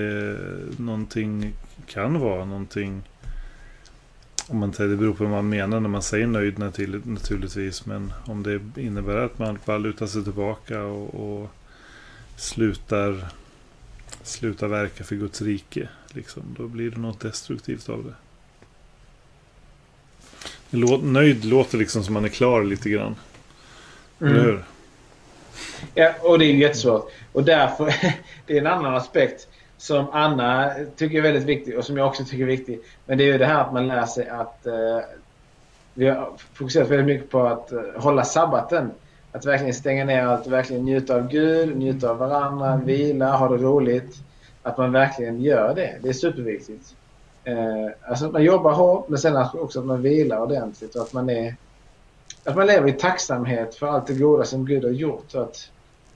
kan vara någonting. Om man säger, det beror på vad man menar när man säger nöjd naturligtvis. Men om det innebär att man bara lutar sig tillbaka och slutar verka för Guds rike. Liksom, då blir det något destruktivt av det. Nöjd låter liksom som man är klar lite grann. Eller hur? Ja, och det är jättesvårt. Och därför, det är en annan aspekt som Anna tycker är väldigt viktig och som jag också tycker är viktig. Men det är ju det här att man lär sig att vi har fokuserat väldigt mycket på att hålla sabbaten. Att verkligen stänga ner allt, verkligen njuta av Gud, njuta av varandra, vila, ha det roligt. Att man verkligen gör det. Det är superviktigt. Alltså att man jobbar hårt, men sen också att man vilar ordentligt och att man lever i tacksamhet för allt det goda som Gud har gjort. Så att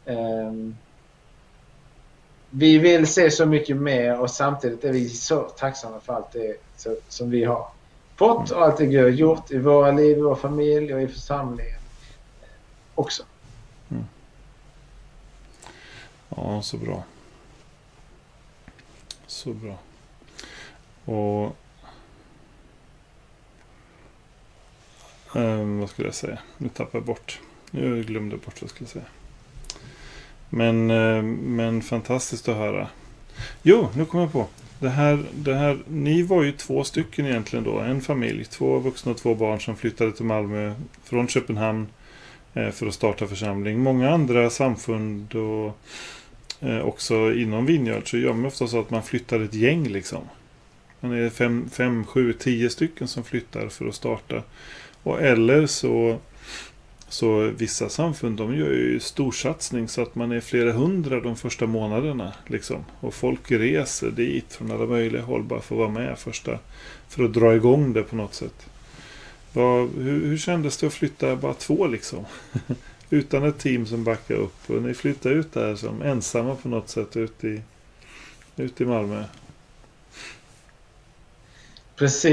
vi vill se så mycket mer och samtidigt är vi så tacksamma för allt det som vi har fått och allt det Gud har gjort i våra liv, i vår familj och i församlingen också. Ja, så bra. Så bra. Och vad skulle jag säga? Nu tappar jag bort. Nu glömde jag bort vad jag skulle säga. Men fantastiskt att höra. Jo, nu kommer jag på. Det här, ni var ju 2 stycken egentligen då. En familj, 2 vuxna och 2 barn som flyttade till Malmö från Köpenhamn för att starta församling. Många andra samfund och också inom Vineyard så gör man ofta så att man flyttar ett gäng liksom. Man är 5, 7, 10 stycken som flyttar för att starta. Och eller så vissa samfund, de gör ju storsatsning så att man är flera hundra de första månaderna liksom. Och folk reser dit från alla möjliga håll bara för att vara med för att dra igång det på något sätt. Hur kändes det att flytta bara 2 liksom? Utan ett team som backar upp. Och ni flyttar ut där som ensamma på något sätt ut i Malmö.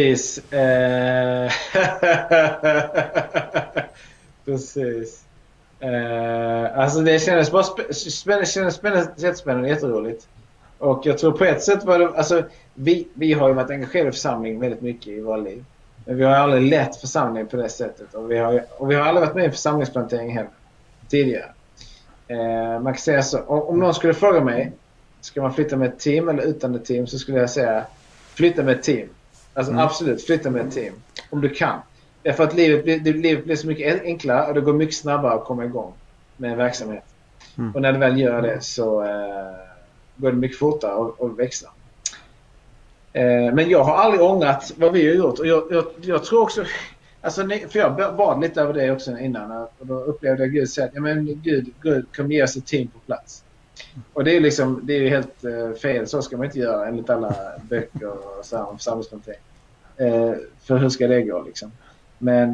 Precis. Precis. Alltså det kändes bara jättespännande, jätteroligt. Och jag tror på ett sätt var det, alltså vi har ju varit engagerade i församling väldigt mycket i våra liv. Men vi har aldrig lett församling på det sättet. Och vi har aldrig varit med i församlingsplantering heller tidigare. Man kan säga så, om någon skulle fråga mig, ska man flytta med ett team eller utan ett team, så skulle jag säga flytta med ett team. Alltså absolut, flytta med ett team. Om du kan. Därför att livet blir så mycket enklare och det går mycket snabbare att komma igång med en verksamhet. Och när du väl gör det så går det mycket fortare att växa. Men jag har aldrig ångrat vad vi har gjort. Och jag tror också, alltså, för jag bad lite över det också innan. Och då upplevde jag Gud säga att ja, men Gud kommer ge oss ett team på plats. Och det är liksom, det är ju helt fel. Så ska man inte göra enligt alla böcker och så här om församlingsplantering. För hur ska det gå liksom? Men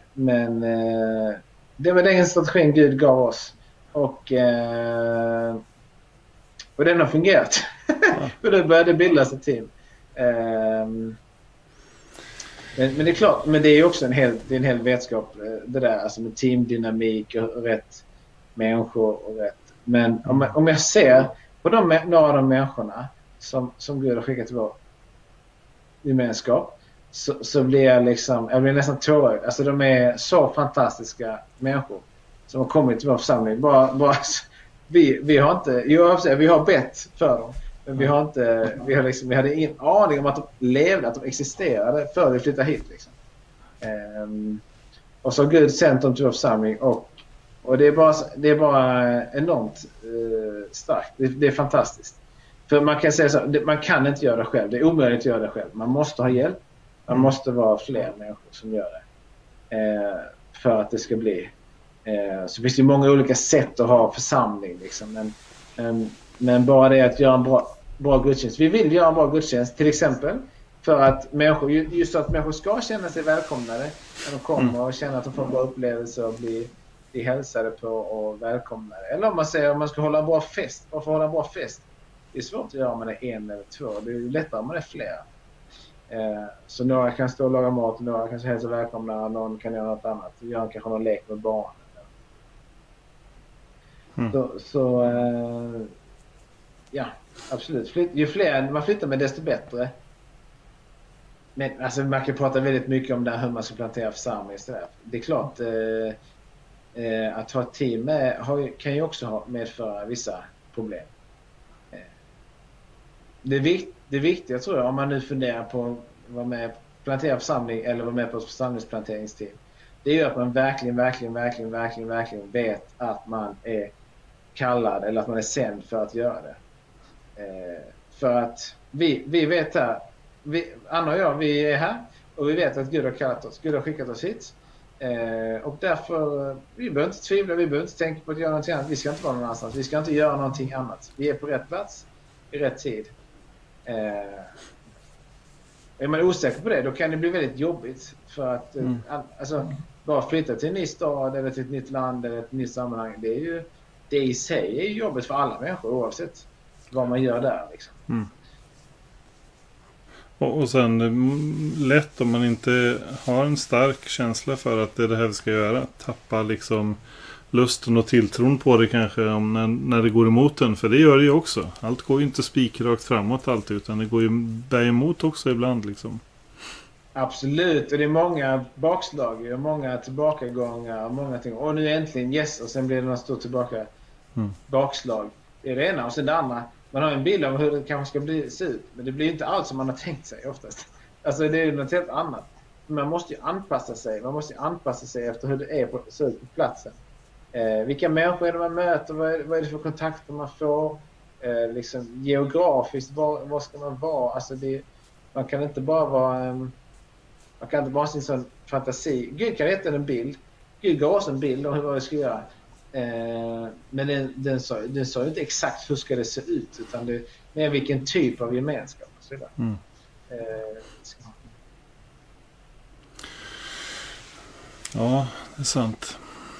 det var den strategin Gud gav oss. Och den har fungerat. Och då började bildas ett team. Men det är klart, men det är ju också en hel vetskap det där, alltså med teamdynamik och rätt människor och rätt. Men om jag ser på några av de människorna som Gud har skickat till vår gemenskap, så blir jag blir nästan tårögd. Alltså de är så fantastiska människor som har kommit till vår församling. Vi har bett för dem. Men vi hade ingen aning om att de levde, att de existerade för vi flyttade hit liksom. Och så har Gud sänt dem till vår församling och det är bara enormt starkt. Det är fantastiskt. För man kan säga så, man kan inte göra det själv. Det är omöjligt att göra det själv. Man måste ha hjälp. Man måste vara fler människor som gör det. För att det ska bli. Så finns det många olika sätt att ha församling liksom. Men bara det att göra en bra gudstjänst. Vi vill göra en bra gudstjänst till exempel för att människor ska känna sig välkomnade när de kommer och känna att de får en bra upplevelse och bli hälsade på och välkomnade. Eller om man säger om man ska hålla en bra fest. Varför hålla en bra fest? Det är svårt att göra om man är en eller två. Det är lättare om man är flera. Så några kan stå och laga mat, några kan hälsa välkomna, någon kan göra något annat. Göra kanske någon lek med barn. Ja, absolut. Ju fler man flyttar med desto bättre. Men alltså, man kan prata väldigt mycket om det här, hur man ska plantera församling. Det är klart att ha ett team kan ju också medföra vissa problem. Det viktiga tror jag, om man nu funderar på att vara med plantera församling eller vara med på ett församlingsplanteringsteam, det är att man verkligen vet att man är kallad eller att man är sänd för att göra det. För att vi vet här, Anna och jag, vi är här och vi vet att Gud har kallat oss, Gud har skickat oss hit. Och därför, vi behöver inte tvivla, vi behöver inte tänka på att göra någonting annat. Vi ska inte vara någon annanstans, vi ska inte göra någonting annat. Vi är på rätt plats, i rätt tid. Är man osäker på det, då kan det bli väldigt jobbigt. För att alltså, bara flytta till en ny stad eller till ett nytt land eller ett nytt sammanhang, det i sig är jobbigt för alla människor oavsett vad man gör där liksom. Och sen lätt om man inte har en stark känsla för att det är det här vi ska göra, tappa liksom lusten och tilltron på det kanske när det går emot den, för det gör det ju också. Allt går ju inte spikrakt framåt alltid, utan det går ju bär emot också ibland liksom. Absolut, och det är många bakslag och många tillbakagångar och många ting. Och nu äntligen yes, och sen blir det något stort bakslag. Det är det ena, och sen det andra. Man har en bild av hur det kanske ska se ut, men det blir inte allt som man har tänkt sig oftast. Alltså det är ju något helt annat. Man måste ju anpassa sig efter hur det ser ut på platsen. Vilka människor är det man möter, vad är det för kontakter man får, liksom geografiskt, var ska man vara, alltså man kan inte bara ha sin sån fantasi. Gud kan rätta en bild, Gud gav oss en bild om vad vi ska göra, men den sa inte exakt hur ska det se ut, utan det är vilken typ av gemenskap och så vidare. Ja, det är sant.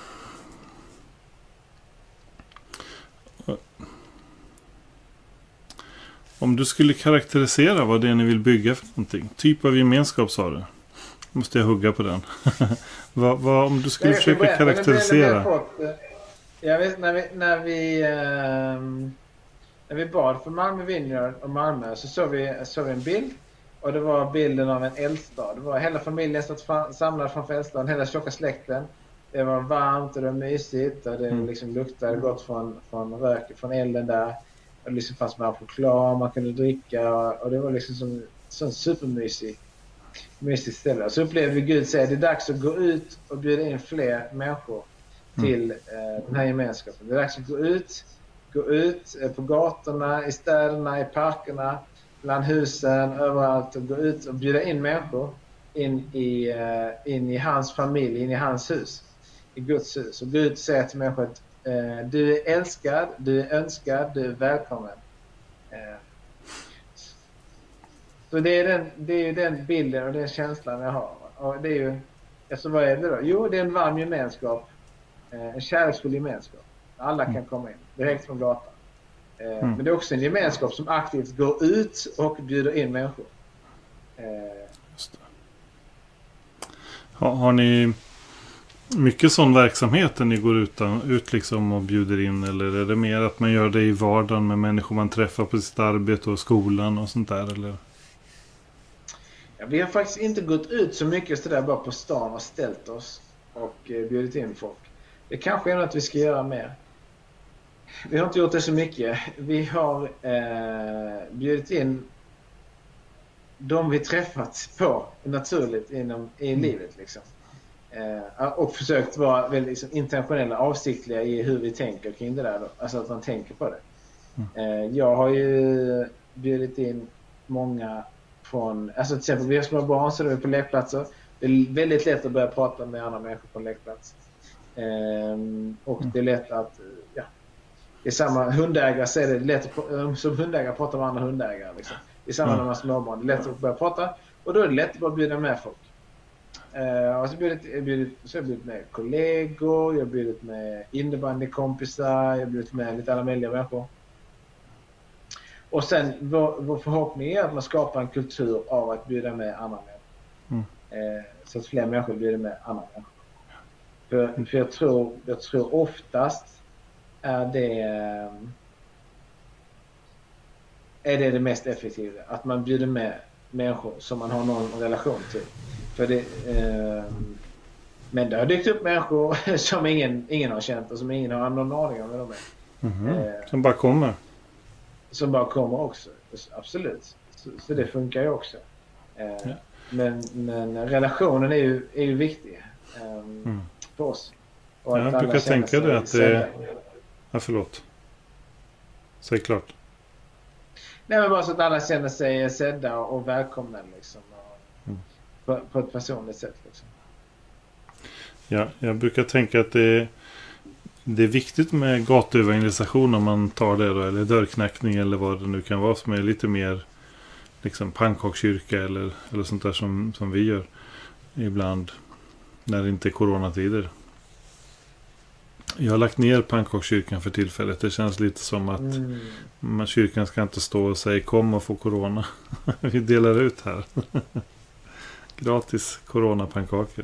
Om du skulle karaktärisera vad det är ni vill bygga för någonting, typ av gemenskap sa du, måste jag hugga på den. Vad om du skulle försöka karaktärisera? Jag vet när vi bad för Malmö Vineyard och Malmö så såg vi en bild. Och det var bilden av en eldstad. Det var hela familjen samlad framför eldstaden, hela tjocka släkten. Det var varmt och det var mysigt och det liksom luktade gott från röken, från elden där. Och det liksom fanns med choklad, man kunde dricka och det var liksom som sån supermysigt ställe. Och så upplevde vi Gud säga det är dags att gå ut och bjuda in fler människor till den här gemenskapen. Det är dags att gå ut på gatorna, i städerna, i parkerna, bland husen, överallt och gå ut och bjuda in människor in i hans familj, in i hans hus, i Guds hus. Och Gud säger till människor att du är älskad, du är önskad, du är välkommen. Så det är ju den bilden och den känslan jag har. Och det är ju, alltså vad är det då? Jo, det är en varm gemenskap, en kärleksfull gemenskap. Alla kan komma in direkt från gatan. Men det är också en gemenskap som aktivt går ut och bjuder in människor. Just det. Har ni mycket sån verksamhet när ni går ut liksom och bjuder in, eller är det mer att man gör det i vardagen med människor man träffar på sitt arbete och skolan och sånt där, eller? Ja, vi har faktiskt inte gått ut så mycket så där bara på stan och ställt oss och bjudit in folk. Det kanske är något vi ska göra mer. Vi har inte gjort det så mycket. Vi har bjudit in de vi träffat på naturligt i livet liksom. Och försökt vara väldigt liksom, intentionella, avsiktliga i hur vi tänker kring det där då. Alltså att man tänker på det. Jag har ju bjudit in många från, alltså till exempel vi har små barn så är vi på lekplatser. Det är väldigt lätt att börja prata med andra människor på en lekplats. Och det är lätt att det är samma hundägare, så är det lätt att, som hundägare pratar med andra hundägare liksom. Det är samma när man har småbarn, det är lätt att börja prata och då är det lätt att bara bjuda med folk. Och så har jag bjudit med kollegor, jag har bjudit med innebandykompisar, jag har bjudit med lite alla möjliga människor. Och sen vår förhoppning är att man skapar en kultur av att bjuda med andra människor. Så att fler människor bjuder med andra människor. För jag tror oftast är det mest effektiva. Att man bjuder med människor som man har någon relation till. För men det har dykt upp människor som ingen har känt och som ingen har någon aning om vad de är. Som bara kommer. Som bara kommer också. Absolut. Så det funkar ju också. Men relationen är ju viktig för oss. Och jag brukar tänka det att det... Ja, förlåt. Säg klart. Nej, men bara så att alla känner sig sedda och välkomna liksom. På ett personligt sätt liksom. Ja, jag brukar tänka att det är viktigt med gatuevangelisation om man tar det då, eller dörrknackning eller vad det nu kan vara som är lite mer liksom pannkakskyrka eller sånt där som vi gör ibland när det inte är coronatider. Jag har lagt ner pannkakskyrkan för tillfället. Det känns lite som att kyrkan ska inte stå och säga kom och få corona. Vi delar ut här. Gratis coronapannkakor.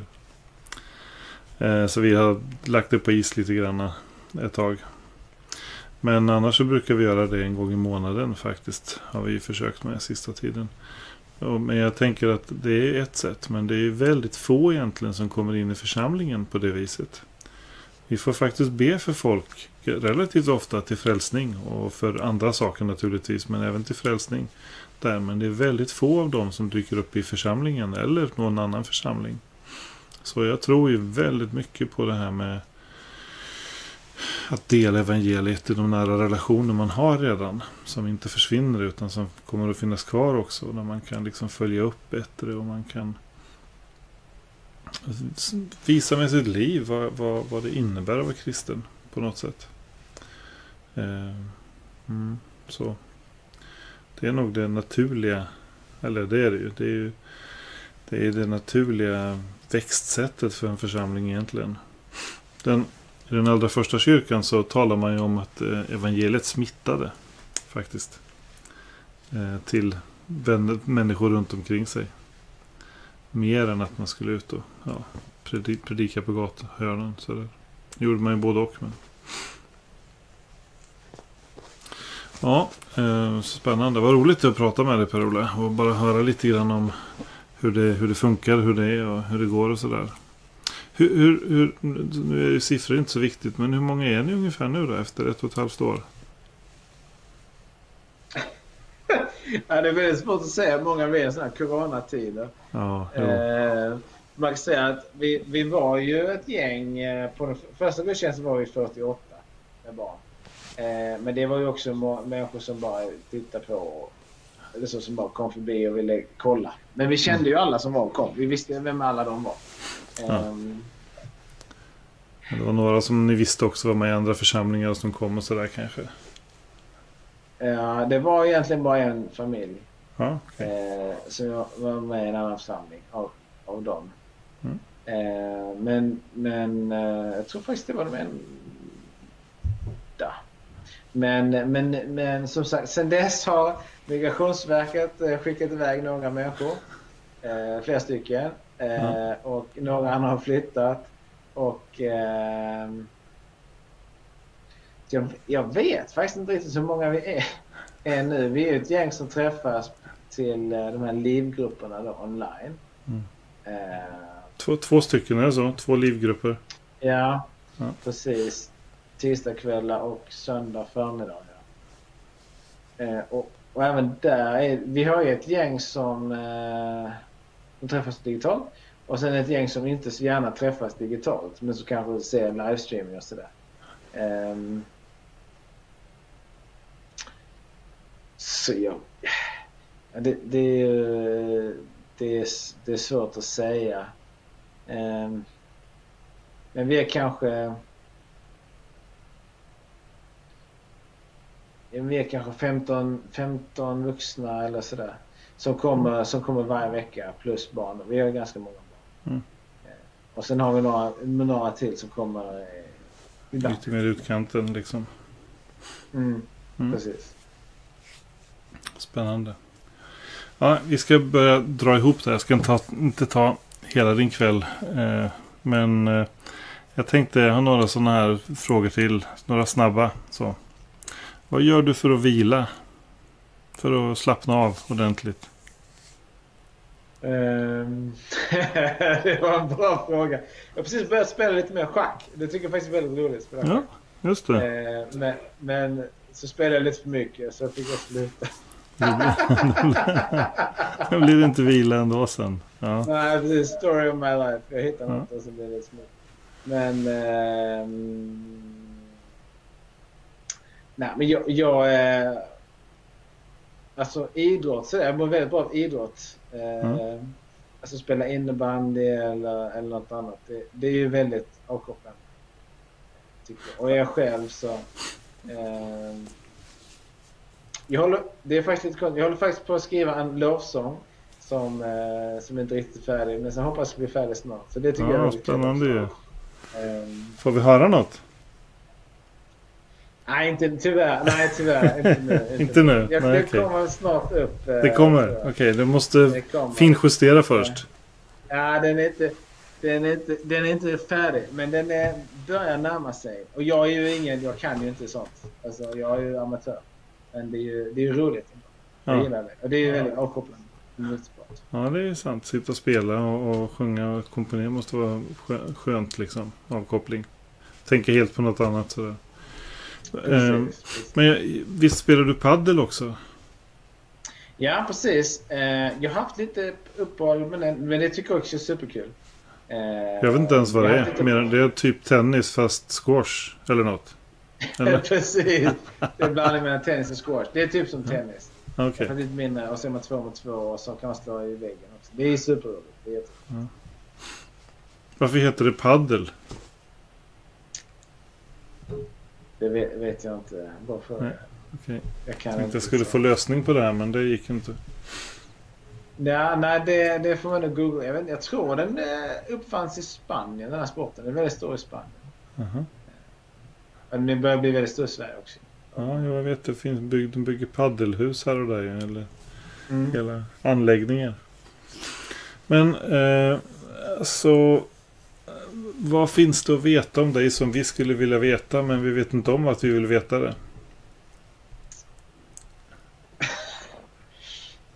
Så vi har lagt det på is lite grann ett tag. Men annars så brukar vi göra det en gång i månaden faktiskt. Har vi försökt med sista tiden. Men jag tänker att det är ett sätt. Men det är väldigt få egentligen som kommer in i församlingen på det viset. Vi får faktiskt be för folk relativt ofta till frälsning. Och för andra saker naturligtvis. Men även till frälsning. Men det är väldigt få av dem som dyker upp i församlingen. Eller någon annan församling. Så jag tror ju väldigt mycket på det här med att dela evangeliet i de nära relationer man har redan. Som inte försvinner utan som kommer att finnas kvar också. Där man kan liksom följa upp bättre och man kan visa med sitt liv vad det innebär att vara kristen på något sätt. Så det är nog det naturliga, eller det är det ju. Det är det naturliga växtsättet för en församling egentligen. I den allra första kyrkan så talar man ju om att evangeliet smittade faktiskt till människor runt omkring sig. Mer än att man skulle ut och predika på gatuhörnen. Så det gjorde man ju både och. Men Ja, spännande. Vad roligt att prata med dig, Per-Ola. Och bara höra lite grann om hur det funkar, hur det är och hur det går och sådär. Nu är ju siffror inte så viktigt, men hur många är ni ungefär nu då efter 1,5 år? Ja, det är väldigt svårt att säga. Många vi är sådana här coronatider. Ja, Man kan säga att vi var ju ett gäng. På den första gudstjänsten var vi 48 med barn. Men det var ju också människor som bara tittade på. Eller så, som bara kom förbi och ville kolla. Men vi kände ju alla som var och kom. Vi visste vem alla de var. Det var några som ni visste också var med i andra församlingar som kom och sådär kanske. Ja, det var egentligen bara en familj. Ja, okay. Så jag var med i en annan församling av dem. Men jag tror faktiskt det var de enda. Men som sagt, sen dess har Migrationsverket skickat iväg några människor. Flera stycken. Och några andra har flyttat. Och jag vet faktiskt inte riktigt hur många vi är nu. Vi är ett gäng som träffas till de här livgrupperna då, online. Två stycken är det så? 2 livgrupper? Ja, precis. Tisdagskvällar och söndag förmiddag. Och även där vi har ju ett gäng som träffas digitalt. Och sen ett gäng som inte så gärna träffas digitalt. Men så kanske ser livestreaming och sådär. Så det är svårt att säga. Men vi är kanske 15 vuxna eller sådär som kommer varje vecka plus barn. Vi har ganska många barn. Och sen har vi några till som kommer lite mer utkanten liksom. Precis. Spännande. Ja, vi ska börja dra ihop det. Jag ska inte ta hela din kväll. Men jag tänkte ha några sådana här frågor till. Några snabba. Så. Vad gör du för att vila? För att slappna av ordentligt? Det var en bra fråga. Jag har precis börjat spela lite mer schack. Det tycker jag faktiskt är väldigt roligt. Ja, just det. Men så spelade jag lite för mycket så jag fick sluta. Det blir inte vila ändå sen. Ja. Nej, det är story of my life. Jag hittar något och så blir det lite små. Men nej, men jag alltså idrott så jag mår väldigt bra av idrott. Alltså spela innebandy eller något annat. Det är ju väldigt avkopplande. Tycker jag. Och jag själv så jag håller faktiskt på att skriva en lovsång som inte riktigt är färdig, men sen hoppas jag bli färdig snart. Så det tycker jag är spännande ju. Får vi höra något? Nej, tyvärr. Inte nu. Det kommer snart upp. Det kommer? Okej, du måste finjustera först. Ja, den är inte färdig, men den börjar närma sig. Och jag kan ju inte sånt. Alltså, jag är ju amatör. Men det är ju roligt. Jag gillar det. Och det är ju väldigt avkopplande. Ja, det är sant. Sitta och spela och sjunga och komponera måste vara skönt liksom. Avkoppling. Tänka helt på något annat sådär. Precis. Men visst spelar du paddel också? Ja, precis. Jag har haft lite uppehåll, men det tycker jag också är superkul. Jag vet inte ens vad det är. Det är typ tennis fast squash eller något. Eller? Precis. Det är blandning mellan tennis och squash. Det är typ som tennis. Okay. Jag lite mindre och så är man 2 mot 2 och så kan man slå i väggen också. Det är superroligt. Det är Varför heter det paddel? Det vet jag inte. Bara för okay. Jag tänkte jag skulle få lösning på det här, men det gick inte. Ja, nej, det får man nog googla. Jag tror den uppfanns i Spanien, den här sporten. Den är väldigt stor i Spanien. Men den börjar bli väldigt stor i Sverige också. Ja, jag vet. Det finns de bygger paddelhus här och där. Eller hela anläggningar. Men så vad finns det att veta om dig som vi skulle vilja veta, men vi vet inte om att vi vill veta det?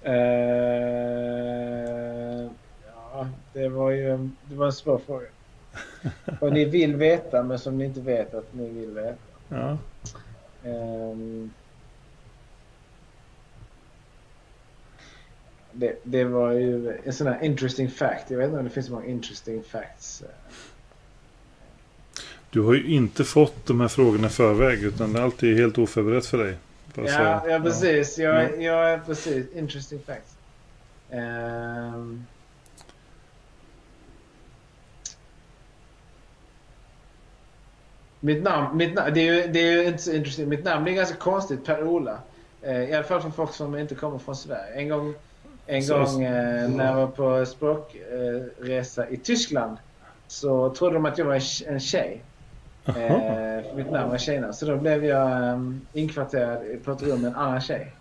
Ja, det var en svår fråga. Vad ni vill veta, men som ni inte vet att ni vill veta. Ja. Det var ju en sån här interesting fact. Jag vet inte om det finns så många interesting facts. Du har ju inte fått de här frågorna i förväg, utan det är alltid helt oförberett för dig. Ja, precis. Jag är precis. Interesting facts. Mitt namn, det är ju inte så intressant. Mitt namn är ganska konstigt, Per-Ola. I alla fall för folk som inte kommer från Sverige. En gång när jag var på språkresa i Tyskland så trodde de att jag var en tjej. För mitt namn var tjejnamn. Så då blev jag inkvarterad på ett rum med en annan tjej.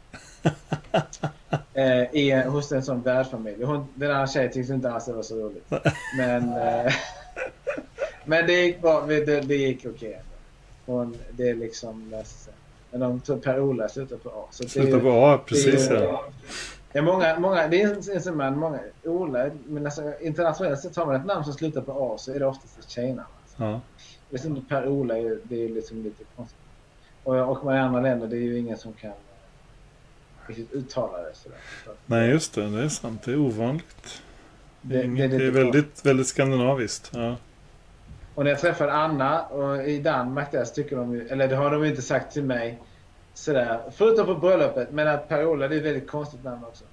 Hos en sån värdfamilj. Den andra tjejen tyckte inte alls det var så roligt. Men det gick bra. Det gick okej. Det är liksom läste sig. Men de tog Per-Ola slutar på A. Slutar på A, precis. Ja, många, det är en sån man, många Ola, men alltså, internationellt sett har man ett namn som slutar på A så är det oftast ett tjejnamn. Alltså. Ja. Det är som Per-Ola, det är liksom lite konstigt. Och med andra länder, det är ju ingen som kan riktigt uttala det sådär. Nej, just det är sant. Det är ovanligt. Det är väldigt, väldigt skandinaviskt. Ja. Och när jag träffade Anna och i Danmark där så tycker de ju, eller det har de ju inte sagt till mig sådär, förutom på bröllopet, men att Per-Ola det är ett väldigt konstigt namn också.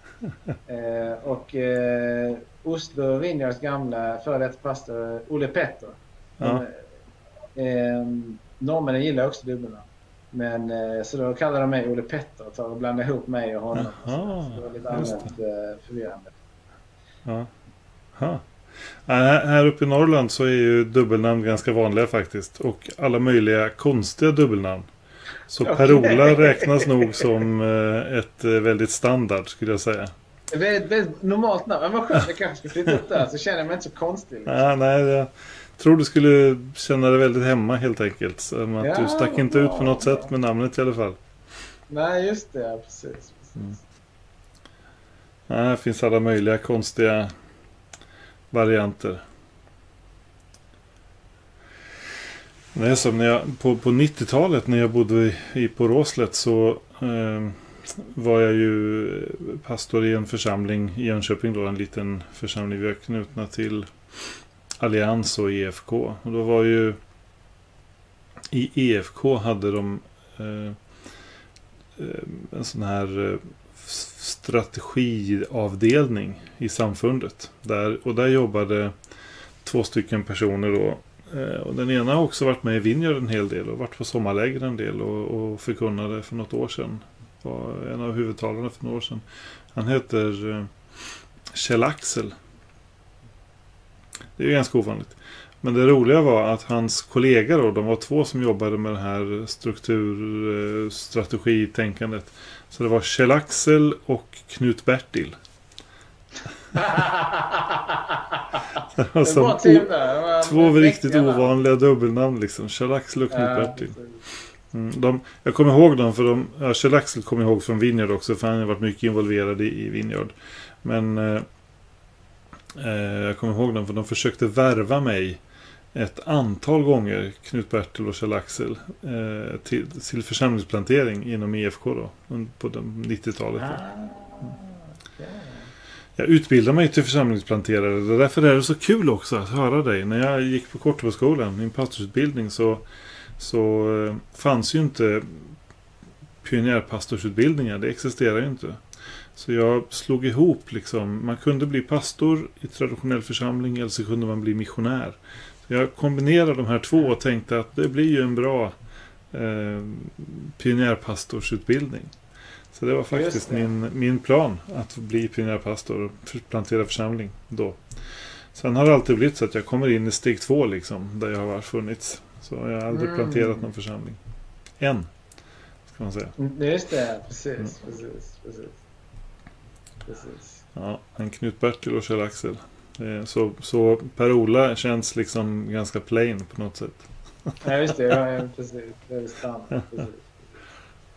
Oslo Vineyards gamla före detta pastor Ole Petter. Ja. Norrmännen gillar också dubbelnamn. Men så då kallar de mig Ole Petter och blandar ihop mig och honom. Så det var lite annat förvirrande. Ja. Ha. Här uppe i Norrland så är ju dubbelnamn ganska vanliga faktiskt. Och alla möjliga konstiga dubbelnamn. Så Per-Ola räknas nog som ett väldigt standard skulle jag säga. Väldigt normalt namn. Men vad skönt, jag kanske ska flytta upp där så känner jag mig inte så konstig. Liksom. Nej, jag tror du skulle känna dig väldigt hemma helt enkelt. Så att du stack inte ut på något sätt med namnet i alla fall. Nej, just det. Ja, precis. Det finns alla möjliga konstiga varianter. Det är som när jag på 90-talet när jag bodde på Råslet så var jag ju pastor i en församling i Jönköping då, en liten församling vi var knutna till Allians och EFK. Och då var ju i EFK hade de en sån här strategiavdelning i samfundet. Där jobbade 2 stycken personer då. Och den ena har också varit med i Vineyard en hel del och varit på sommarläger en del och förkunnade för något år sedan. Var en av huvudtalarna för några år sedan. Han heter Kjell Axel. Det är ju ganska ovanligt. Men det roliga var att hans kollegor då, de var 2 som jobbade med det här strategitänkandet. Så det var Kjell Axel och Knut Bertil. Alltså, 2 riktigt ovanliga dubbelnamn liksom. Kjell Axel och Knut Bertil. Jag kommer ihåg dem för Kjell Axel kommer jag ihåg från Vineyard också, för han har varit mycket involverad i Vineyard. Men jag kommer ihåg dem för de försökte värva mig ett antal gånger, Knut Bertil och Kjell Axel, till församlingsplantering inom EFK då, på 90-talet. Jag utbildade mig till församlingsplanterare. Därför är det så kul också att höra dig. När jag gick på Korteboskolan, min pastorsutbildning, så fanns ju inte pionjärpastorsutbildningar. Det existerar ju inte. Så jag slog ihop liksom. Man kunde bli pastor i traditionell församling eller så kunde man bli missionär. Så jag kombinerade de här 2 och tänkte att det blir ju en bra pionjärpastorsutbildning. Så det var faktiskt min plan att bli pionjärpastor och plantera församling då. Sen har det alltid blivit så att jag kommer in i steg 2 liksom, där jag har funnits. Så jag har aldrig planterat någon församling. Än, ska man säga. Just det, precis. Ja, en Knut Bertil och Kjell Axel. Så Per-Ola känns liksom ganska plain på något sätt. Ja, just det. Ja, precis. Det är sant.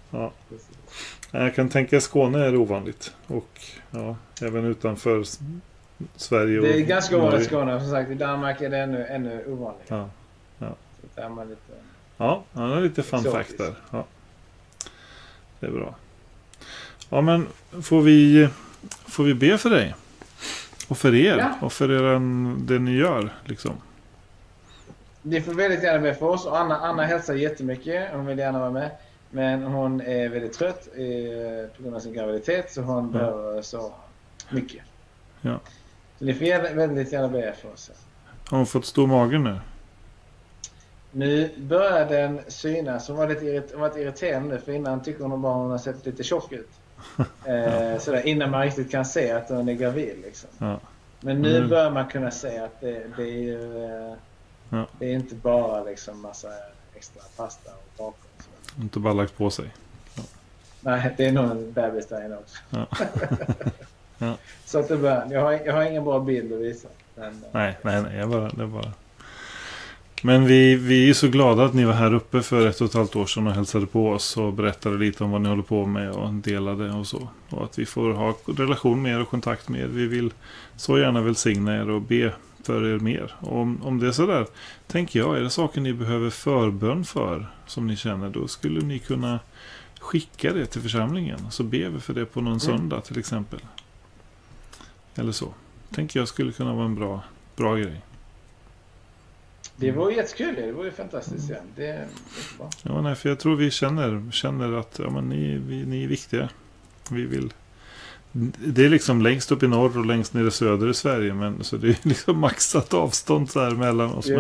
Ja. Jag kan tänka Skåne är ovanligt. Och ja, även utanför Sverige. Det är ganska ovanligt i Skåne. Som sagt, i Danmark är det ännu ovanligare. Ja. Så där är man lite... Ja, han har lite fun fact där. Ja. Det är bra. Ja, men får vi be för dig? Och för er? Och för det ni gör, liksom. Ni får väldigt gärna be för oss. Och Anna hälsar jättemycket. Hon vill gärna vara med. Men hon är väldigt trött på grund av sin graviditet. Så hon behöver så mycket. Ja. Så ni får väldigt gärna be för oss. Har hon fått stor mage nu? Nu börjar den synas. Hon var lite irriterande. För innan tycker hon bara hon har sett lite tjock ut. Sådär, innan man riktigt kan se att hon är gravid. Liksom. Ja. Men nu börjar man kunna se att det är ju... Det är inte bara liksom massa extra pasta och bakgrund. Inte bara lagt på sig. Ja. Nej, det är nog en bebis där inne också. Ja. Ja. Så att det jag har ingen bra bild att visa. Men, nej, det är bara. Men vi är så glada att ni var här uppe för 1,5 år sedan och hälsade på oss och berättade lite om vad ni håller på med och delade och så. Och att vi får ha relation med er och kontakt med er. Vi vill så gärna välsigna er och be för er mer. Och om det är så där, tänker jag, är det saker ni behöver förbön för som ni känner, då skulle ni kunna skicka det till församlingen. Så ber vi för det på någon söndag till exempel. Eller så. Tänker jag skulle kunna vara en bra grej. Det var ju jättekul, det var ju fantastiskt. Det är bra. Ja, nej, för jag tror vi känner att men ni är viktiga. Vi vill. Det är liksom längst upp i norr och längst ner i söder i Sverige, men så det är liksom maxat avstånd så här mellan oss.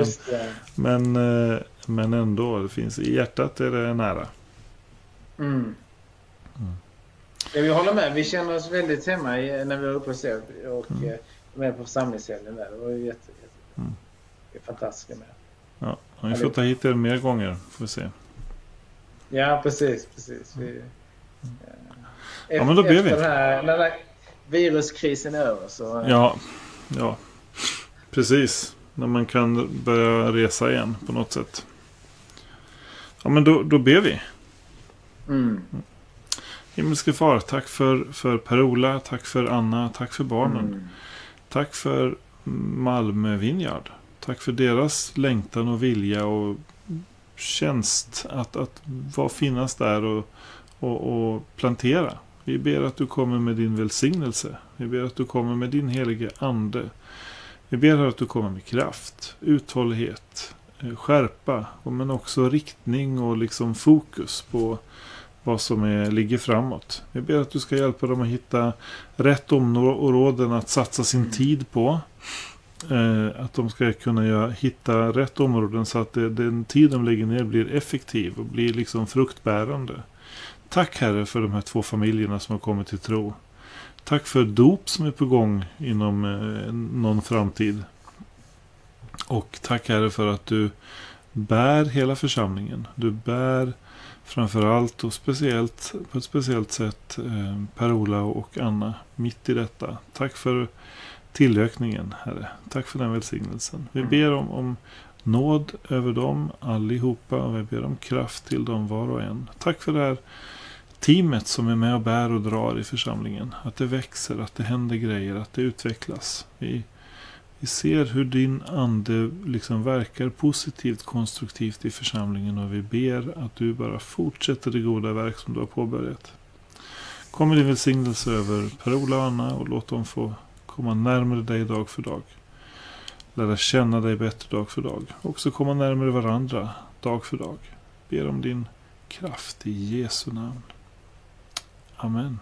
Men ändå, det finns i hjärtat är det nära. Ja, vi håller med. Vi känner oss väldigt hemma när vi var uppe och såg och med på församlingshelgen där. Det var ju jätte. Det är fantastiska med. Ja, vi får ta hit er mer gånger, får vi se. Ja, precis. Ja, men då ber vi. När viruskrisen är över så... Ja, precis. När man kan börja resa igen på något sätt. Ja, men då ber vi. Himmelske far, tack för Per-Ola, tack för Anna, tack för barnen. Tack för Malmö Vineyard. Tack för deras längtan och vilja och tjänst att finnas där och plantera. Vi ber att du kommer med din välsignelse. Vi ber att du kommer med din helige ande. Vi ber att du kommer med kraft, uthållighet, skärpa, men också riktning och liksom fokus på vad som ligger framåt. Vi ber att du ska hjälpa dem att hitta rätt områden att satsa sin tid på. Att de ska kunna hitta rätt områden så att den tid de lägger ner blir effektiv och blir liksom fruktbärande. Tack Herre för de här 2 familjerna som har kommit till tro. Tack för dop som är på gång inom någon framtid. Och tack Herre för att du bär hela församlingen. Du bär framförallt och på ett speciellt sätt Per-Ola och Anna mitt i detta. Tack för tillökningen, Herre. Tack för den välsignelsen. Vi ber om nåd över dem allihopa och vi ber om kraft till dem var och en. Tack för det här teamet som är med och bär och drar i församlingen. Att det växer, att det händer grejer, att det utvecklas. Vi ser hur din ande liksom verkar positivt, konstruktivt i församlingen och vi ber att du bara fortsätter det goda verk som du har påbörjat. Kommer din välsignelse över Per-Ola och Anna och låt dem få komma närmare dig dag för dag. Lära känna dig bättre dag för dag. Också komma närmare varandra dag för dag. Ber om din kraft i Jesu namn. Amen.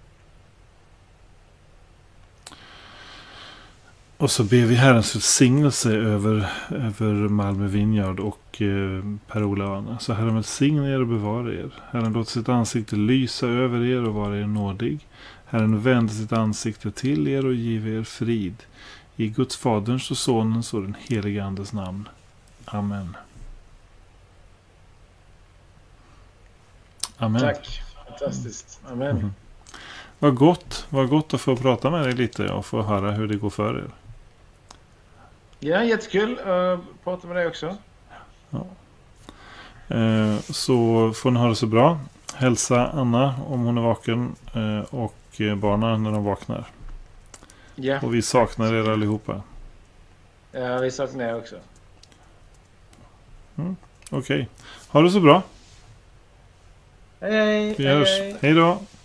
Och så ber vi Herrens välsignelse över Malmö Vineyard och Per-Ola och Anna. Så Herren välsigna er och bevara er. Herren låter sitt ansikte lysa över er och vara er nådig. Herren vänder sitt ansikte till er och giver er frid. I Guds faderns och sonens och den helige andes namn. Amen. Amen. Tack. Fantastiskt. Amen. Vad gott att få prata med dig lite och få höra hur det går för er. Ja, jättekul att prata med dig också. Ja. Så får ni ha det så bra. Hälsa Anna om hon är vaken och barnen när de vaknar. Ja. Och vi saknar er allihopa. Ja, vi saknar er också. Okej. Ha det så bra. Hej, hej. Vi hörs. Hej då.